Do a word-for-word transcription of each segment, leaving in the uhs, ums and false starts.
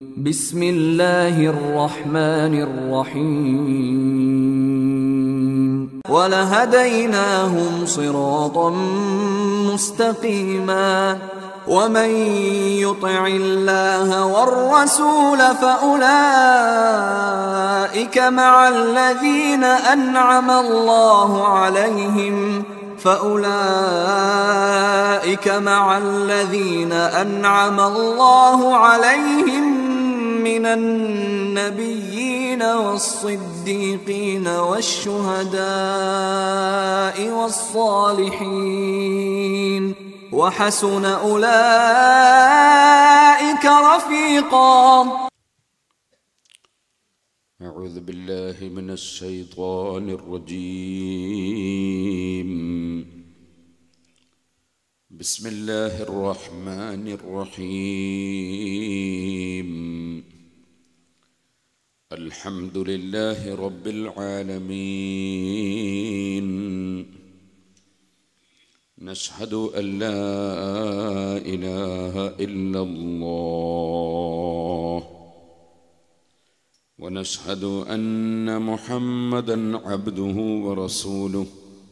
بسم الله الرحمن الرحيم ولهديناهم صراطا مستقيما ومن يطع الله والرسول فأولئك مع الذين أنعم الله عليهم فأولئك مع الذين أنعم الله عليهم من النبيين والصديقين والشهداء والصالحين وحسن أولئك رفيقا. أعوذ بالله من الشيطان الرجيم. بسم الله الرحمن الرحيم. الحمد لله رب العالمين. نشهد أن لا إله إلا الله ونشهد أن محمدًا عبده ورسوله.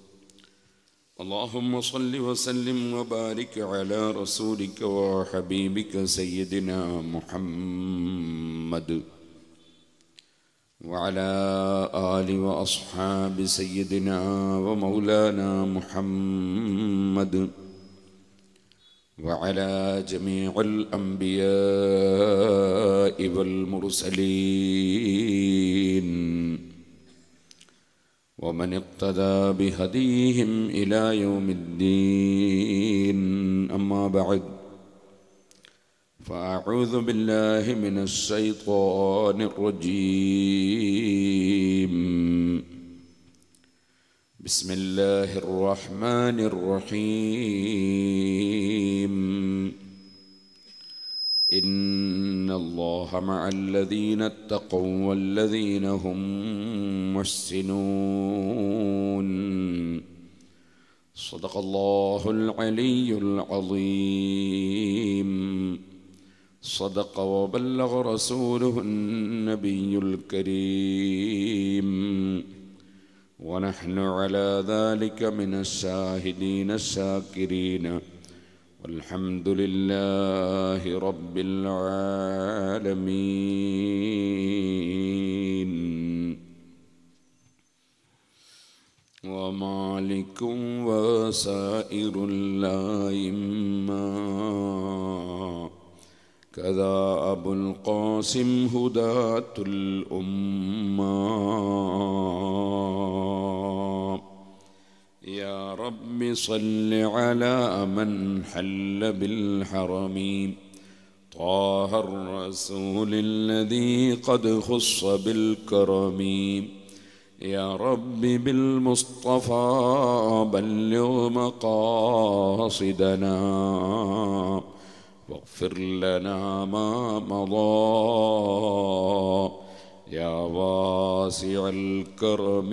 اللهم صل وسلم وبارك على رسولك وحبيبك سيدنا محمد وعلى آل وأصحاب سيدنا ومولانا محمد وعلى جميع الأنبياء والمرسلين ومن اقتدى بهديهم إلى يوم الدين. أما بعد، فأعوذ بالله من الشيطان الرجيم. بسم الله الرحمن الرحيم. إن الله مع الذين اتقوا والذين هم محسنون. صدق الله العلي العظيم. صدق وبلغ رسوله النبي الكريم. ونحن على ذلك من الشاهدين الشاكرين والحمد لله رب العالمين. ومالك وسائر الأئمة كذا أبو القاسم هداة الأمة. يا رب صل على من حل بالحرم طه الرسول الذي قد خص بالكرم. يا رب بالمصطفى بلغ مقاصدنا واغفر لنا ما مضى يا واسع الكرم.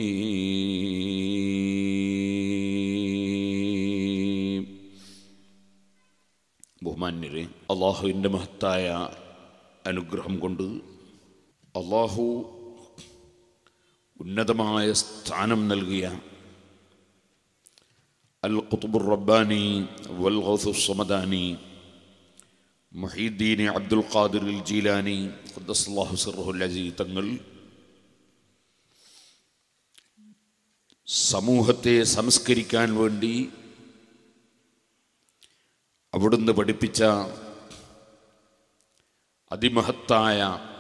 ബഹുമാന്യരെ, അള്ളാഹുവിൻ്റെ മഹത്തായ അനുഗ്രഹം കൊണ്ട് അള്ളാഹു ഉന്നതമായ സ്ഥാനം നൽകിയ അൽ ഖുത്ബുർ റബ്ബാനി വൽ ഗൗസുസ് സമദാനി മുഹീദ്ദീൻ അബ്ദുൽ ഖാദിർ അൽ ജീലാനി ഖദ്ദസല്ലാഹു സിർറഹുൽ അസീസ് തങ്ങൾ സമൂഹത്തെ സംസ്കരിക്കാൻ വേണ്ടി അവിടുന്ന് പഠിപ്പിച്ച അതിമഹത്തായ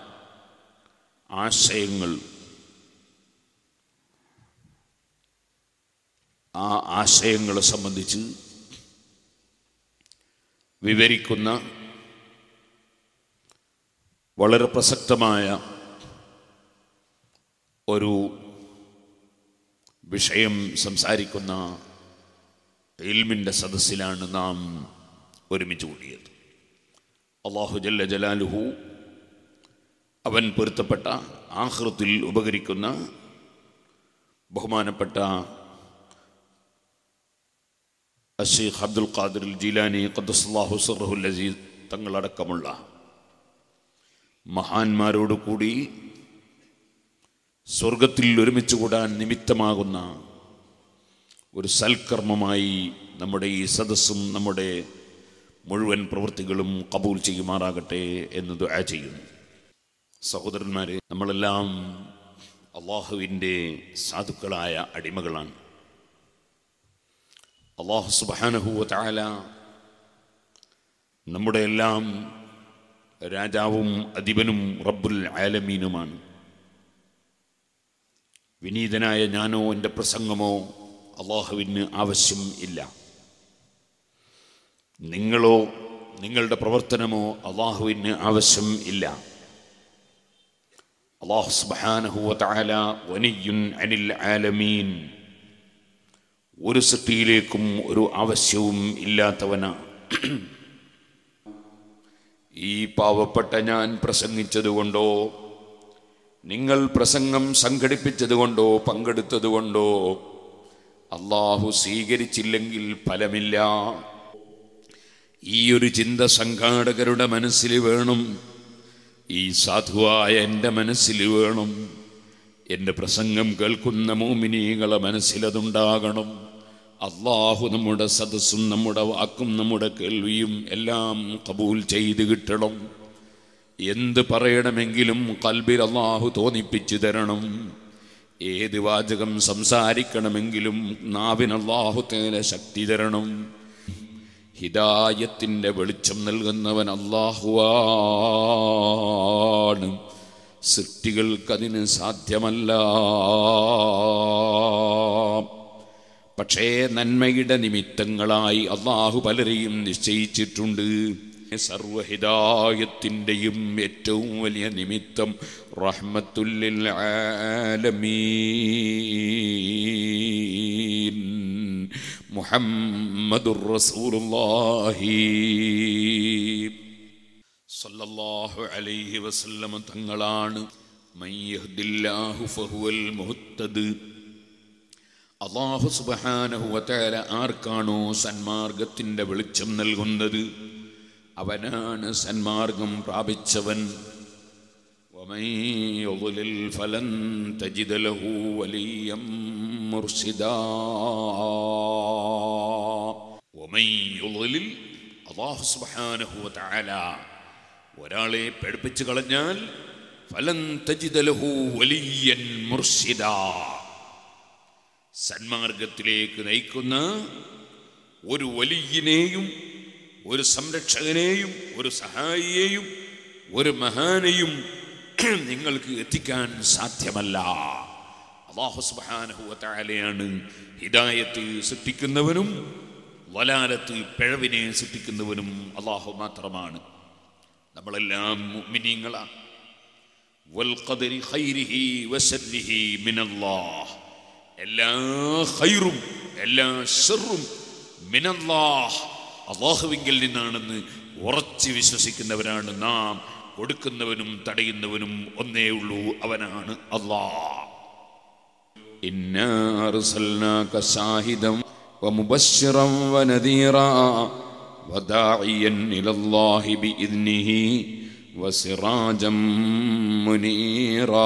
ആശയങ്ങൾ, ആ ആശയങ്ങളെ സംബന്ധിച്ച് വിവരിക്കുന്ന വളരെ പ്രസക്തമായ ഒരു വിഷയം സംസാരിക്കുന്ന ഇൽമിൻ്റെ സദസ്സിലാണ് നാം ഒരുമിച്ച് കൂടിയത്. അല്ലാഹു ജല്ല ജലാലുഹു അവൻ പൊരുത്തപ്പെട്ട ആഖിറത്തിൽ ഉപകരിക്കുന്ന ബഹുമാനപ്പെട്ട അശ്ശൈഖ് അബ്ദുൽ ഖാദിർ അൽ ജീലാനി ഖദ്ദസല്ലാഹു സിർറഹുൽ അസീസ് തങ്ങളടക്കമുള്ള മഹാന്മാരോട് കൂടി സ്വർഗത്തിൽ ഒരുമിച്ച് കൂടാൻ നിമിത്തമാകുന്ന ഒരു സൽക്കർമ്മമായി നമ്മുടെ ഈ സദസ്സും നമ്മുടെ മുഴുവൻ പ്രവൃത്തികളും കബൂൽ ചെയ്യുമാറാകട്ടെ എന്ന് ദുആ ചെയ്യുന്നു. സഹോദരന്മാരെ, നമ്മളെല്ലാം അള്ളാഹുവിൻ്റെ സാധുക്കളായ അടിമകളാണ്. അള്ളാഹു സുബ്ഹാനഹു വ തആല നമ്മുടെ എല്ലാം രാജാവും അധിപനും റബ്ബുൽ ആലമീനുമാണ്. വിനീതനായ ഞാനോ എൻ്റെ പ്രസംഗമോ അള്ളാഹുവിന് ആവശ്യം ഇല്ല. നിങ്ങളോ നിങ്ങളുടെ പ്രവർത്തനമോ അള്ളാഹുവിന് ആവശ്യം ഇല്ല. അള്ളാഹു സുബ്ഹാനഹു വ തആല വനിയ്യുൻ അനിൽ ആലമീൻ, ഒരു സൃഷ്ടിയിലേക്കും ഒരു ആവശ്യവും ഇല്ലാത്തവനാണ്. ഈ പാവപ്പെട്ട ഞാൻ പ്രസംഗിച്ചതുകൊണ്ടോ നിങ്ങൾ പ്രസംഗം സംഘടിപ്പിച്ചതുകൊണ്ടോ പങ്കെടുത്തതുകൊണ്ടോ അള്ളാഹു സ്വീകരിച്ചില്ലെങ്കിൽ ഫലമില്ല. ഈ ഒരു ചിന്ത സംഘാടകരുടെ മനസ്സിൽ വേണം, ഈ സാധുവായ എൻ്റെ മനസ്സിൽ വേണം, എൻ്റെ പ്രസംഗം കേൾക്കുന്ന മോമിനീകളെ മനസ്സിലതുണ്ടാകണം. അള്ളാഹു നമ്മുടെ സദസ്സും നമ്മുടെ വാക്കും നമ്മുടെ കേൾവിയും എല്ലാം കബൂൽ ചെയ്ത് കിട്ടണം. എന്ത് പറയണമെങ്കിലും ഖൽബിൽ അള്ളാഹു തോന്നിപ്പിച്ചു തരണം. ഏത് വാചകം സംസാരിക്കണമെങ്കിലും നാവിന് അള്ളാഹു തആല ശക്തി തരണം. ഹിദായത്തിൻ്റെ വെളിച്ചം നൽകുന്നവൻ അള്ളാഹുവാണ്. സൃഷ്ടികൾക്കതിന് സാധ്യമല്ല. പക്ഷേ നന്മയുടെ നിമിത്തങ്ങളായി അള്ളാഹു പലരെയും നിശ്ചയിച്ചിട്ടുണ്ട്. സർവഹിദായത്തിൻ്റെയും ഏറ്റവും വലിയ നിമിത്തം റഹ്മത്തുൽ ലിൽ ആലമീൻ മുഹമ്മദുർ റസൂലുള്ളാഹി സല്ലല്ലാഹു അലൈഹി വസല്ലം തങ്ങളാണ്. മൻ യഹ്ദില്ലാഹു ഫഹുവൽ മുഹ്തദി. അല്ലാഹു സുബ്ഹാനഹു വ തആല ആർക്കാണോ സന്മാർഗത്തിൻ്റെ വെളിച്ചം നൽകുന്നത് അവനാണ് സന്മാർഗം പ്രാപിച്ചവൻ. വമൻ യുദ്ലിൽ ഫലൻ തജിദ ലഹു വലിയ്യം മുർശിദാ. വമൻ യുദ്ലിൽ, അല്ലാഹു സുബ്ഹാനഹു വ തആല ഒരാളെ പഠിപ്പിച്ചു കളഞ്ഞാൽ ഫലൻ തജിദ ലഹു വലിയ്യൻ മുർശിദാ, സന്മാർഗത്തിലേക്ക് നയിക്കുന്ന ഒരു വലിയനെയും ഒരു സംരക്ഷകനെയും ഒരു സഹായിയെയും ഒരു മഹാനെയും നിങ്ങൾക്ക് എത്തിക്കാൻ സാധ്യമല്ല. അല്ലാഹു സുബ്ഹാനഹു വ തആലയാണ് ഹിദായത്ത് സൃഷ്ടിക്കുന്നവനും വലാലത്ത് പിഴവിനെ സൃഷ്ടിക്കുന്നവനും അല്ലാഹു മാത്രമാണ്. നമ്മളെല്ലാം മുഅ്മിനീങ്ങളാണ്. വൽ ഖദരി ഖൈരിഹി വശർരിഹി മിനല്ലാഹ്, എല്ലാ ഖൈറും എല്ലാ ശർറും മിനല്ലാഹ്, അല്ലാഹുവിങ്കിൽ നിന്നാണെന്ന് ഉറച്ചു വിശ്വസിക്കുന്നവരാണ് നാം. കൊടുക്കുന്നവനും തടയുന്നവനും ഒന്നേ ഉള്ളൂ, അവനാണ് അല്ലാഹ്. ഇന്നാ അർസൽനാക ശാഹിദൻ വമുബശ്ശിറൻ വനദീറാ വദാഇയൻ ഇലല്ലാഹി ബിഇദ്നിഹി വസിറാജൻ മുനീറാ.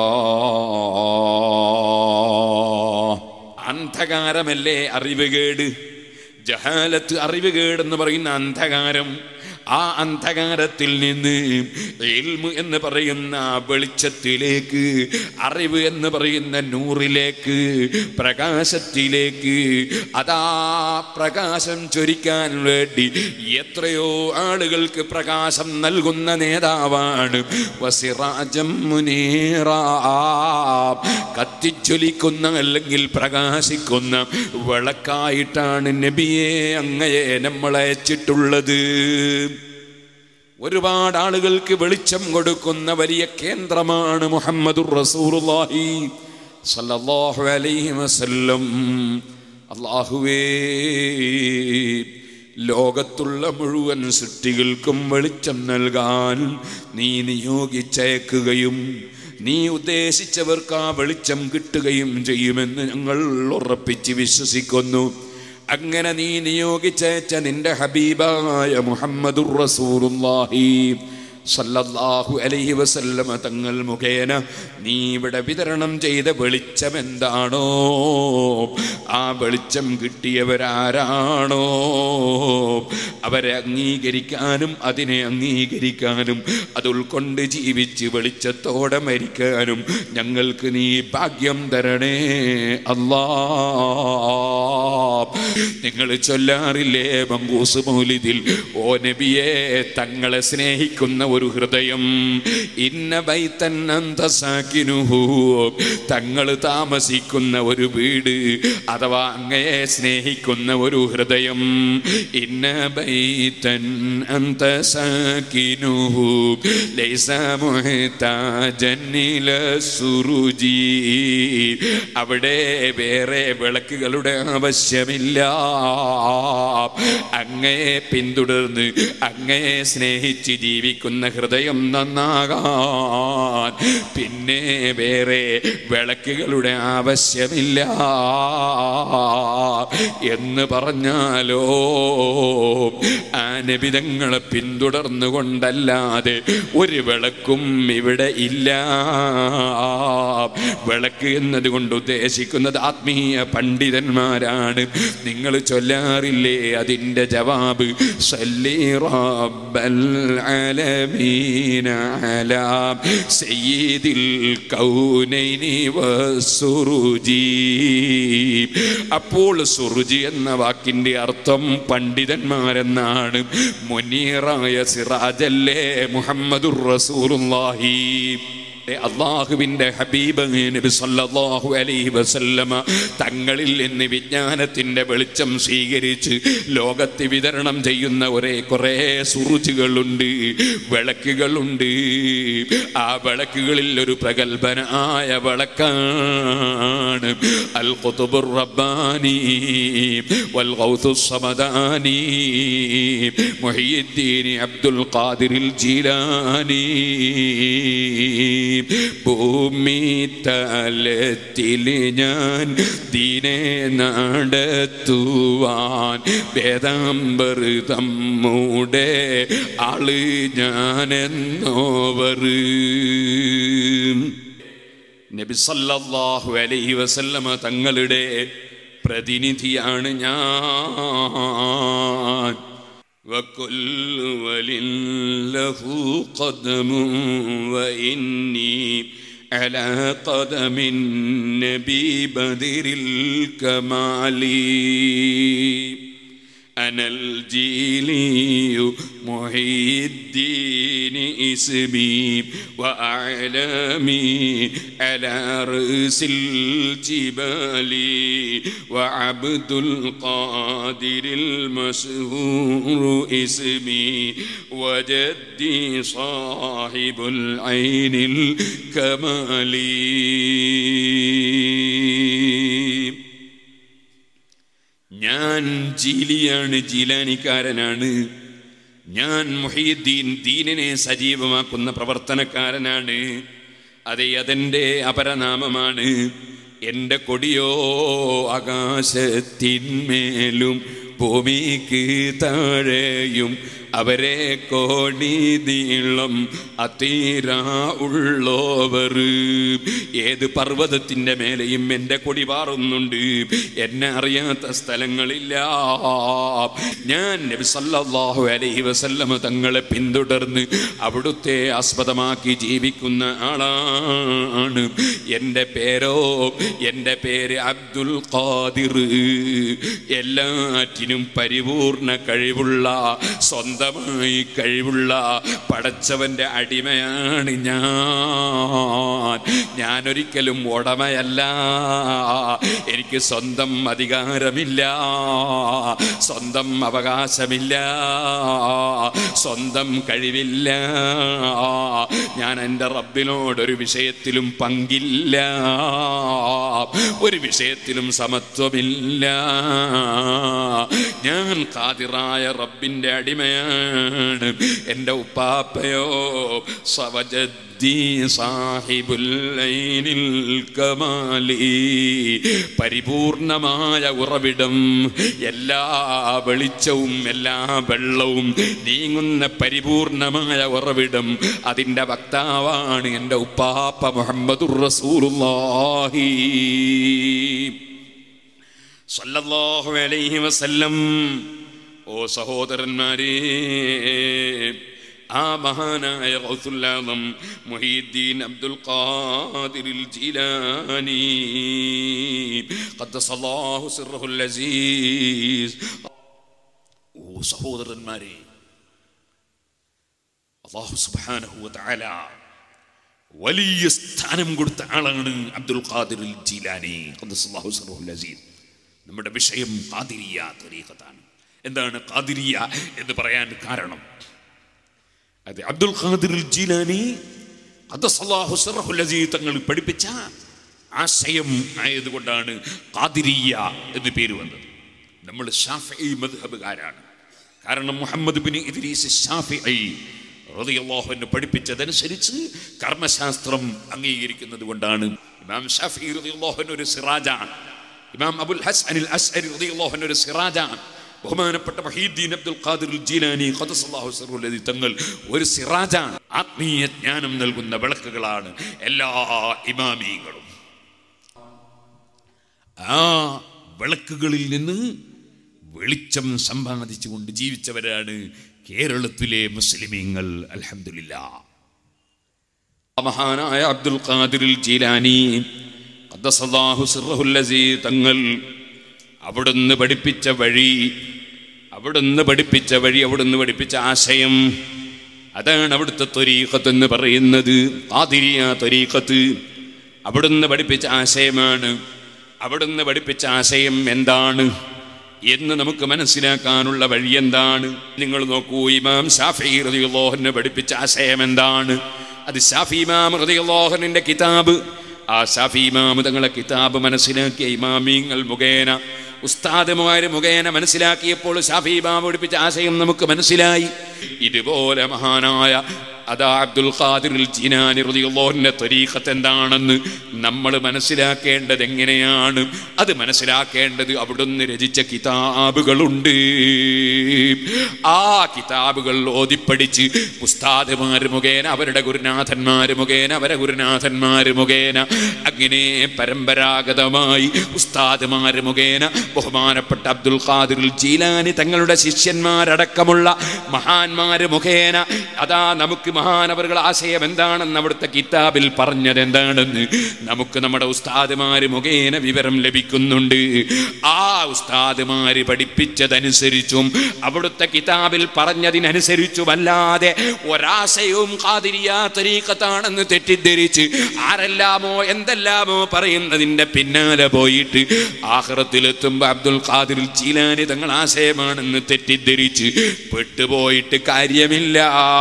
അന്ധകാരമല്ലേ അറിവുകേട്, ജഹാലത്ത് അറിവുകേടെന്ന് പറയുന്ന അന്ധകാരം. ആ അന്ധകാരത്തിൽ നിന്ന് ഇൽമു എന്ന് പറയുന്ന വെളിച്ചത്തിലേക്ക്, അറിവ് എന്ന് പറയുന്ന നൂറിലേക്ക്, പ്രകാശത്തിലേക്ക്, അതാ പ്രകാശം ചൊരിക്കാൻ വേണ്ടി എത്രയോ ആളുകൾക്ക് പ്രകാശം നൽകുന്ന നേതാവാണ്. വസിറാജം മുനീറാ, കത്തിജ്വലിക്കുന്ന അല്ലെങ്കിൽ പ്രകാശിക്കുന്ന വിളക്കായിട്ടാണ് നബിയെ അങ്ങയെ നമ്മൾ അയച്ചിട്ടുള്ളത്. ഒരുപാട് ആളുകൾക്ക് വെളിച്ചം കൊടുക്കുന്ന വലിയ കേന്ദ്രമാണ് മുഹമ്മദുർ റസൂലുള്ളാഹി സല്ലല്ലാഹു അലൈഹി വസല്ലം. അല്ലാഹുവേ, ലോകത്തുള്ള മുഴുവൻ സൃഷ്ടികൾക്കും വെളിച്ചം നൽകാൻ നീ നിയോഗിച്ചയക്കുകയും നീ ഉദ്ദേശിച്ചവർക്ക് ആ വെളിച്ചം കിട്ടുകയും ചെയ്യുമെന്ന് ഞങ്ങൾ ഉറപ്പിച്ച് വിശ്വസിക്കുന്നു. അങ്ങനെ നീ നിയോഗിച്ചയച്ച നിന്റെ ഹബീബായ മുഹമ്മദുർ റസൂലുള്ളാഹി സല്ലല്ലാഹു അലൈഹി വസല്ലമ തങ്ങൾ മുഖേന നീ ഇവിടെ വിതരണം ചെയ്ത വെളിച്ചം എന്താണോ ആ വെളിച്ചം കിട്ടിയവരാരാണോ അവരെ അംഗീകരിക്കാനും അതിനെ അംഗീകരിക്കാനും അത് ഉൾക്കൊണ്ട് ജീവിച്ച് വെളിച്ചത്തോടെ മരിക്കാനും ഞങ്ങൾക്ക് നീ ഭാഗ്യം തരണേ അല്ലാ. നിങ്ങൾ ചൊല്ലാറില്ലേ മങ്കൂസ് മൗലിദിൽ, ഓ നബിയേ തങ്ങളെ സ്നേഹിക്കുന്ന ഒരു ഹൃദയം, ഇന്ന ബൈതൻ അന്ത സാകിനുഹു, തങ്ങൾ താമസിക്കുന്ന ഒരു വീട് അഥവാ അങ്ങയെ സ്നേഹിക്കുന്ന ഒരു ഹൃദയം, ഇന്ന ബൈതൻ അന്ത സാകിനുഹു ലൈസ മുഹ്താജൻ ഇല സുറുജി, അവിടെ വേറെ വിളക്കുകളുടെ ആവശ്യമില്ല. അങ്ങയെ പിന്തുടർന്ന് അങ്ങയെ സ്നേഹിച്ച് ജീവിക്കുന്ന ഹൃദയം നന്നാകാൻ പിന്നെ വേറെ വിളക്കുകളുടെ ആവശ്യമില്ല എന്ന് പറഞ്ഞാലോ ആ നബി തങ്ങളെ പിന്തുടർന്നുകൊണ്ടല്ലാതെ ഒരു വിളക്കും ഇവിടെ ഇല്ല. വിളക്ക് എന്നതുകൊണ്ട് ഉദ്ദേശിക്കുന്നത് ആത്മീയ പണ്ഡിതന്മാരാണ്. നിങ്ങൾ ചൊല്ലാറില്ലേ അതിൻ്റെ ജവാബ്, സല്ലി റബ്ബൽ ആലമീന അലാ സയ്യിദിൽ കൗനൈനി വസ്സുറുജി. അപ്പോൾ സുറുജി എന്ന വാക്കിൻ്റെ അർത്ഥം പണ്ഡിതന്മാരെന്നാണ്. മുനീറായ സിറാജല്ലേ മുഹമ്മദുർ റസൂലുള്ളാഹി. അള്ളാഹുവിൻ്റെ ഹബീബ് നബി സല്ലല്ലാഹു അലൈഹി വസല്ലമ തങ്ങളിൽ നിന്ന് വിജ്ഞാനത്തിൻ്റെ വെളിച്ചം സ്വീകരിച്ച് ലോകത്ത് വിതരണം ചെയ്യുന്ന ഒരേ കുറേ സുറുചുകളുണ്ട്, വിളക്കുകളുണ്ട്. ആ വിളക്കുകളിൽ ഒരു പ്രഗൽഭനായ വിളക്കാണ് അൽ ഖുതുബുർ റബ്ബാനി വൽ ഗൗസുസ് സമദാനി മുഹയ്യിദ്ദീൻ അബ്ദുൽ ഖാദിറിൽ ജീലാനി. ഭൂമി തലത്തിൽ ഞാൻ ദീനെ നടത്തുവാൻ വേദാംബർ തമ്മൂടെ ആള് ഞാനെന്നോവർ. നബി സല്ലല്ലാഹു അലൈഹി വസല്ലമ തങ്ങളുടെ പ്രതിനിധിയാണ് ഞാൻ. وكل ولي له قدم وإني على قدم النبي بدر الكمال. أنا الجيلي محي الدين اسمي وأعلامي على رأس الجبال وعبد القادر المشهور اسمي وجدي صاحب العين الكمال. ഞാൻ ജീലിയാണ്, ജീലാനിക്കാരനാണ്. ഞാൻ മുഹീദ്ദീൻ, ദീനിനെ സജീവമാക്കുന്ന പ്രവർത്തനക്കാരനാണ്. അതെ, അതെൻ്റെ അപരനാമമാണ്. എൻ്റെ കൊടിയോ ആകാശത്തിന്മേലും ഭൂമിക്ക് താഴെയും അവരെ കോടി നീളം അതീര ഉള്ളോവർ. ഏത് പർവ്വതത്തിൻ്റെ മേലെയും എൻ്റെ കൊടി പാറുന്നുണ്ട്. എന്നെ അറിയാത്ത സ്ഥലങ്ങളില്ല. ഞാൻ നബി സല്ലല്ലാഹു അലൈഹി വസല്ലമ തങ്ങളെ പിന്തുടർന്ന് അവിടുത്തെ ആസ്പദമാക്കി ജീവിക്കുന്ന ആളാണ്. എൻ്റെ പേരോ എൻ്റെ പേര് അബ്ദുൽ ഖാദിർ. എല്ലാറ്റിനും പരിപൂർണ കഴിവുള്ള, സ്വന്തം കഴിവുള്ള പടച്ചവന്റെ അടിമയാണ് ഞാൻ. ഞാനൊരിക്കലും ഉടമയല്ല. എനിക്ക് സ്വന്തം അധികാരമില്ല, സ്വന്തം അവകാശമില്ല, സ്വന്തം കഴിവില്ല. ഞാൻ എൻ്റെ റബ്ബിനോടൊരു വിഷയത്തിലും പങ്കില്ല, ഒരു വിഷയത്തിലും സമത്വമില്ല. ഞാൻ ഖാദിറായ റബ്ബിൻ്റെ അടിമയാണ്. എൻ്റെ ഉപ്പാപ്പയോ സവജദ്ദി മുഹിയുദ്ദീൻ സാഹിബുൽ ഐനിൽ കമാലി, പരിപൂർണമായ ഉറവിടം, എല്ലാ വെളിച്ചവും എല്ലാ വെള്ളവും നീങ്ങുന്ന പരിപൂർണമായ ഉറവിടം, അതിൻ്റെ വക്താവാണ് എൻ്റെ ഉപ്പാപ്പ മുഹമ്മദുർ റസൂലുള്ളാഹി സല്ലല്ലാഹു അലൈഹി വസല്ലം. ഓ സഹോദരന്മാരെ, ആ മഹാനായ ഗൗസുൽ ആദം മുഹീദ്ദീൻ അബ്ദുൽ ഖാദിർ ജീലാനി ഖദ്ദസല്ലാഹു സിർറഹുൽ അസീസ്. ഓ സഹോദരന്മാരെ, അല്ലാഹു സുബ്ഹാനഹു വ തആല വലിയ സ്ഥാനം കൊടുത്ത ആളാണ് അബ്ദുൽ ഖാദിർ ജീലാനി ഖദ്ദസല്ലാഹു സിർറഹുൽ അസീസ്. നമ്മുടെ വിഷയം ഖാദിരിയ ത്വരീഖത്താണ്. എന്താണ് ഖാദിരിയ എന്ന് പറയാൻ കാരണം? അത് അബ്ദുൽ ഖാദിർ ജീലാനി ഖദ്ദസല്ലാഹു സിർറഹുൽ അസീസ് തങ്ങൾ പഠിപ്പിച്ച ആശയം ആയതുകൊണ്ടാണ് ഖാദിരിയ എന്ന് പേര് വന്നത്. നമ്മൾ ശാഫിഈ മദ്ഹബുകാരാണ്. കാരണം മുഹമ്മദ് ബിൻ ഇദ്രീസ് ശാഫിഈ റളിയല്ലാഹു അൻഹു പഠിപ്പിച്ചതനുസരിച്ച് കർമ്മശാസ്ത്രം അംഗീകരിക്കുന്നത് കൊണ്ടാണ്. ഇമാം ശാഫിഈ റളിയല്ലാഹു അൻഹു ഒരു സിറാജാണ്. ഇമാം അബുൽ ഹസൻ അൽ അശ്അരി റളിയല്ലാഹു അൻഹു ഒരു സിറാജാണ്. ബഹുമാനപ്പെട്ട മുഹീദ്ദീൻ അബ്ദുൽ ഖാദിർ ജീലാനി ഖദ്ദസല്ലാഹു സിർറഹുൽ അസീസ് തങ്ങൾ ഒരു സിറാജാണ്. ആത്മീയ ജ്ഞാനം നൽകുന്ന വിളക്കുകളാണ് എല്ലാ ഇമാമീങ്ങളും. ആ വിളക്കുകളിൽ നിന്ന് വെളിച്ചം സമ്പാദിച്ചുകൊണ്ട് ജീവിച്ചവരാണ് കേരളത്തിലെ മുസ്ലിമീങ്ങൾ. അൽഹംദുലില്ലാഹ്. മഹാനായ അബ്ദുൽ ഖാദിർ ജീലാനി ഖദ്ദസല്ലാഹു സിർറഹുൽ അസീസ് തങ്ങൾ അവിടുന്ന് പഠിപ്പിച്ച വഴി, അവിടുന്ന് പഠിപ്പിച്ച വഴി അവിടുന്ന് പഠിപ്പിച്ച ആശയം, അതാണ് അവിടുത്തെ ത്വരീഖത്ത് എന്ന് പറയുന്നത്. ഖാദിരിയ ത്വരീഖത്ത് അവിടുന്ന് പഠിപ്പിച്ച ആശയമാണ്. അവിടുന്ന് പഠിപ്പിച്ച ആശയം എന്താണ് എന്ന് നമുക്ക് മനസ്സിലാക്കാനുള്ള വഴി എന്താണ്? നിങ്ങൾ നോക്കൂ, ഇമാം ശാഫിഈ റളിയല്ലാഹു അൻഹു പഠിപ്പിച്ച ആശയം എന്താണ്? അത് ശാഫി ഇമാം റളിയല്ലാഹു അൻഹുവിന്റെ കിതാബ്, ആ ശാഫി ഇമാം തങ്ങളെ കിതാബ് മനസ്സിലാക്കിയ ഇമാമീങ്ങൾ മുഖേന, ഉസ്താദുമാര് മുഖേന മനസ്സിലാക്കിയപ്പോൾ ശാഫി ഇമാം പഠിപ്പിച്ച ആശയം നമുക്ക് മനസ്സിലായി. ഇതുപോലെ മഹാനായ അതാ അബ്ദുൽ ഖാദിർ ജീലാനി റളിയല്ലാഹു അൻഹു ത്വരീഖത്ത് എന്താണെന്ന് നമ്മൾ മനസ്സിലാക്കേണ്ടത് എങ്ങനെയാണ്? അത് മനസ്സിലാക്കേണ്ടത് അവിടുന്ന് രചിച്ച കിതാബുകളുണ്ട്. ആ കിതാബുകൾ ഓതിപ്പടിച്ച് ഉസ്താദുമാര് മുഖേന, അവരുടെ ഗുരുനാഥന്മാര് മുഖേന, അവരെ ഗുരുനാഥന്മാര് മുഖേന, അങ്ങനെ പരമ്പരാഗതമായി ഉസ്താദുമാര് മുഖേന ബഹുമാനപ്പെട്ട അബ്ദുൽ ഖാദിർ ജീലാനി തങ്ങളുടെ ശിഷ്യന്മാരടക്കമുള്ള മഹാന്മാര് മുഖേന അതാ നമുക്ക് മഹാനവറുകൾ ആശയം എന്താണെന്ന് അവിടുത്തെ കിതാബിൽ പറഞ്ഞത് എന്താണെന്ന് നമുക്ക് നമ്മുടെ ഉസ്താദുമാര് മുഖേന വിവരം ലഭിക്കുന്നുണ്ട്. ആ ഉസ്താദുമാര് പഠിപ്പിച്ചതനുസരിച്ചും അവിടുത്തെ കിതാബിൽ പറഞ്ഞതിനനുസരിച്ചുമല്ലാതെ ഒരാശയവും ഖാദിരിയ ത്വരീഖത്താണെന്ന് തെറ്റിദ്ധരിച്ച് ആരെല്ലാമോ എന്തെല്ലാമോ പറയുന്നതിന്റെ പിന്നാലെ പോയിട്ട് ആഖിറത്തിലെത്തുമ്പോൾ അബ്ദുൽ ഖാദിർ ജീലാനി തങ്ങൾ ആശയമാണെന്ന് തെറ്റിദ്ധരിച്ച് പെട്ടുപോയിട്ട് കാര്യമില്ല.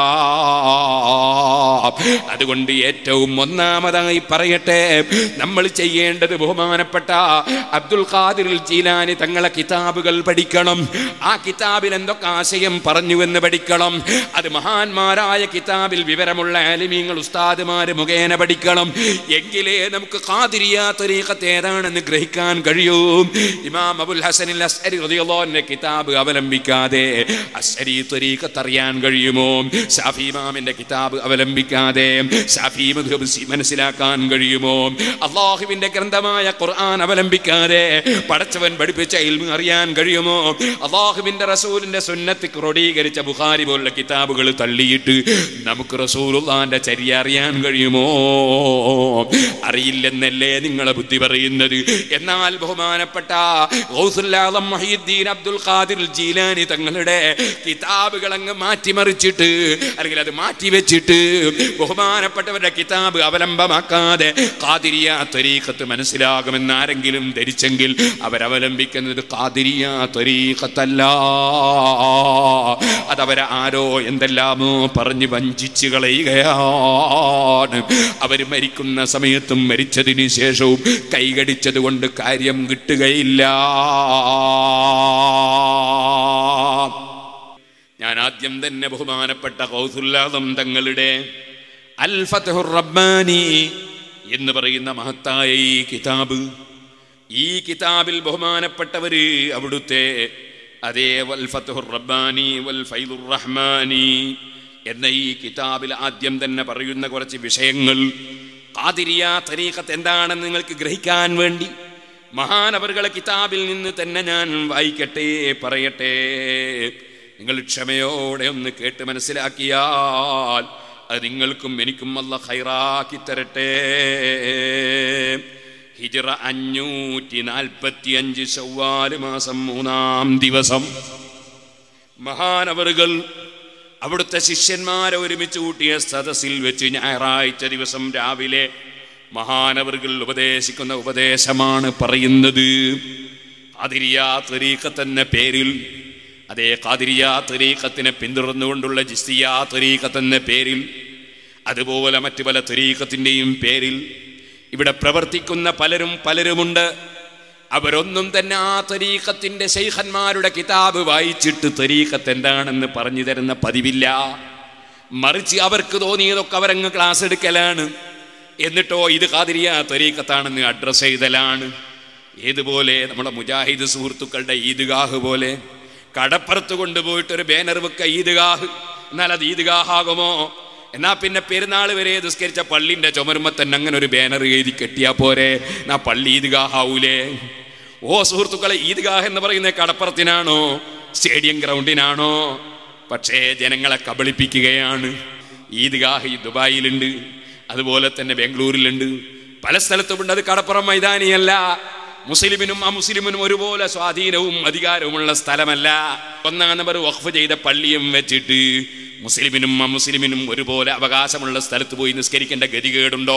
അതുകൊണ്ട് ഏറ്റവും ഒന്നാമതായി പറയട്ടെ, നമ്മൾ ചെയ്യേണ്ടത് ബഹുമാനപ്പെട്ട അബ്ദുൽ ഖാദിർ ജീലാനി തങ്ങളെ കിതാബുകൾ പഠിക്കണം. ആ കിതാബിൽ എന്തൊക്കെ ആശയം പറഞ്ഞുവെന്ന് പഠിക്കണം. അത് മഹാന്മാരായ കിതാബിൽ വിവരമുള്ള ആലിമീങ്ങൾ ഉസ്താദുമാര് മുഖേന പഠിക്കണം. എങ്കിലേ നമുക്ക് ഖാദിരിയ ത്വരീഖത്ത് ഏതാണെന്ന് ഗ്രഹിക്കാൻ കഴിയൂ. ഇമാം അബുൽ ഹസൻ അൽ അശ്അരി റളിയല്ലാഹു അൻഹു കിതാബ് അവലംബിക്കാതെ അശ്അരി ത്വരീഖത്ത് അറിയാൻ കഴിയുമോ? ശാഫി ഇമാമിന്റെ കിതാബ് അവലംബിക്കാതെ ശാഫി മദ്ഹബ് മനസ്സിലാക്കാൻ കഴിയുമോ? അല്ലാഹുവിന്റെ ഗ്രന്ഥമായ ഖുർആൻ അവലംബിക്കാതെ പടച്ചവൻ പഠിപ്പിച്ച ഇൽമു അറിയാൻ കഴിയുമോ? അല്ലാഹുവിന്റെ റസൂലിന്റെ സുന്നത്ത് ക്രോഡീകരിച്ച ബുഖാരി പോലുള്ള കിതാബുകൾ തള്ളിയിട്ട് നമുക്ക് റസൂലുള്ളാഹിന്റെ ചര്യ അറിയാൻ കഴിയുമോ? അറിയില്ലെന്നല്ലേ നിങ്ങളെ ബുദ്ധി പറയുന്നത്? എന്നാൽ ബഹുമാനപ്പെട്ട ഗൗസുൽ ആദം മുഹീദ്ദീൻ അബ്ദുൽ ഖാദിർ ജീലാനി തങ്ങളുടെ കിതാബുകൾ അങ്ങ് മാറ്റിമറിച്ചിട്ട്, അല്ലെങ്കിൽ അത് മാറ്റിവെച്ചിട്ട് ബഹുമാനപ്പെട്ടവരുടെ കിതാബ് അവലംബമാക്കാതെ ഖാദിരിയ ത്വരീഖത്ത് മനസ്സിലാകുമെന്ന് ആരെങ്കിലും ധരിച്ചെങ്കിൽ അവരവലംബിക്കുന്നത് ഖാദിരിയ ത്വരീഖത്തല്ല. അതവരെ ആരോ എന്തെല്ലാമോ പറഞ്ഞ് വഞ്ചിച്ച് കളയുകയാണ്. അവർ മരിക്കുന്ന സമയത്തും മരിച്ചതിന് ശേഷവും കൈകടിച്ചത് കൊണ്ട് കാര്യം കിട്ടുകയില്ല. ഞാൻ ആദ്യം തന്നെ ബഹുമാനപ്പെട്ട ഗൗസുൽ ആദം തങ്ങളുടെ അൽ ഫത്ഹുർ റബ്ബാനി എന്ന് പറയുന്ന മഹത്തായ ഈ കിതാബ്, ഈ കിതാബിൽ ബഹുമാനപ്പെട്ടവര് അവിടുത്തെ അതേ വൽ ഫത്ഹുർ റബ്ബാനി വൽ ഫൈദുർ റഹ്മാനി എന്ന ഈ കിതാബിൽ ആദ്യം തന്നെ പറയുന്ന കുറച്ച് വിഷയങ്ങൾ ഖാദിരിയ തരീഖത്ത് എന്താണെന്ന് നിങ്ങൾക്ക് ഗ്രഹിക്കാൻ വേണ്ടി മഹാനവറുകളെ കിതാബിൽ നിന്ന് തന്നെ ഞാൻ വായിക്കട്ടെ, പറയട്ടെ. നിങ്ങൾ ക്ഷമയോടെ ഒന്ന് കേട്ട് മനസ്സിലാക്കിയാൽ അത് നിങ്ങൾക്കും എനിക്കും അല്ലാഹ് ഖൈറാക്കി തരട്ടെ. ഹിജ്റ അഞ്ഞൂറ്റി നാൽപ്പത്തി അഞ്ച് ശവ്വാൽ മാസം മൂന്നാം ദിവസം മഹാനവറുകൾ അവിടുത്തെ ശിഷ്യന്മാരെ ഒരുമിച്ച് കൂട്ടിയ സദസ്സിൽ വെച്ച് ഞായറാഴ്ച ദിവസം രാവിലെ മഹാനവറുകൾ ഉപദേശിക്കുന്ന ഉപദേശമാണ് പറയുന്നത്. ഖാദിരിയ തരീഖത്ത് എന്ന പേരിൽ, അതേ ഖാദിരിയ തരീഖത്തിനെ പിന്തുടർന്നുകൊണ്ടുള്ള ജിസ്തിയ തരീഖത്ത് എന്ന പേരിൽ, അതുപോലെ മറ്റു പല തരീഖത്തിൻ്റെയും പേരിൽ ഇവിടെ പ്രവർത്തിക്കുന്ന പലരും പലരുമുണ്ട്. അവരൊന്നും തന്നെ ആ തരീഖത്തിന്റെ ശൈഖന്മാരുടെ കിതാബ് വായിച്ചിട്ട് തരീഖത്ത് എന്താണെന്ന് പറഞ്ഞു തരുന്ന പതിവില്ല. മറിച്ച് അവർക്ക് തോന്നിയതൊക്കെ അവരങ്ങ് ക്ലാസ് എടുക്കലാണ്. എന്നിട്ടോ ഇത് ഖാദിരിയ തരീഖത്താണെന്ന് അഡ്രസ് ചെയ്തലാണ്. ഏതുപോലെ നമ്മുടെ മുജാഹിദ് സുഹൃത്തുക്കളുടെ ഈദ്ഗാഹ് പോലെ കടപ്പുറത്ത് കൊണ്ടുപോയിട്ടൊരു ബാനർ വെക്ക ഈദ്ഗാഹ്, എന്നാൽ അത് ഈദ്ഗാഹാകുമോ? എന്നാ പിന്നെ പെരുന്നാൾ വരെ നിസ്കരിച്ച പള്ളിന്റെ ചുമരുമ്പോ തന്നെ അങ്ങനെ ഒരു ബാനർ എഴുതി കെട്ടിയാ പോരെ, എന്നാ പള്ളി ഈദ്ഗാഹാവൂലേ? ഓ സുഹൃത്തുക്കളെ, ഈദ്ഗാഹ് എന്ന് പറയുന്നത് കടപ്പുറത്തിനാണോ സ്റ്റേഡിയം ഗ്രൗണ്ടിനാണോ? പക്ഷേ ജനങ്ങളെ കബളിപ്പിക്കുകയാണ്. ഈദ്ഗാഹ് ഈ ദുബായിലുണ്ട്, അതുപോലെ തന്നെ ബാംഗ്ലൂരിലുണ്ട്, പല സ്ഥലത്തുമുണ്ട്. അത് കടപ്പുറം മൈതാനിയല്ല. മുസ്ലിമിനും അമുസ്ലിമിനും ഒരുപോലെ സ്വാധീനവും അധികാരവുമുള്ള സ്ഥലമല്ല. ഒന്നാം നമ്പർ വഖഫ് ചെയ്ത പള്ളിയും വെച്ചിട്ട് മുസ്ലിമിനും അമുസ്ലിമിനും ഒരുപോലെ അവകാശമുള്ള സ്ഥലത്ത് പോയി നിസ്കരിക്കേണ്ട ഗതികേടുണ്ടോ?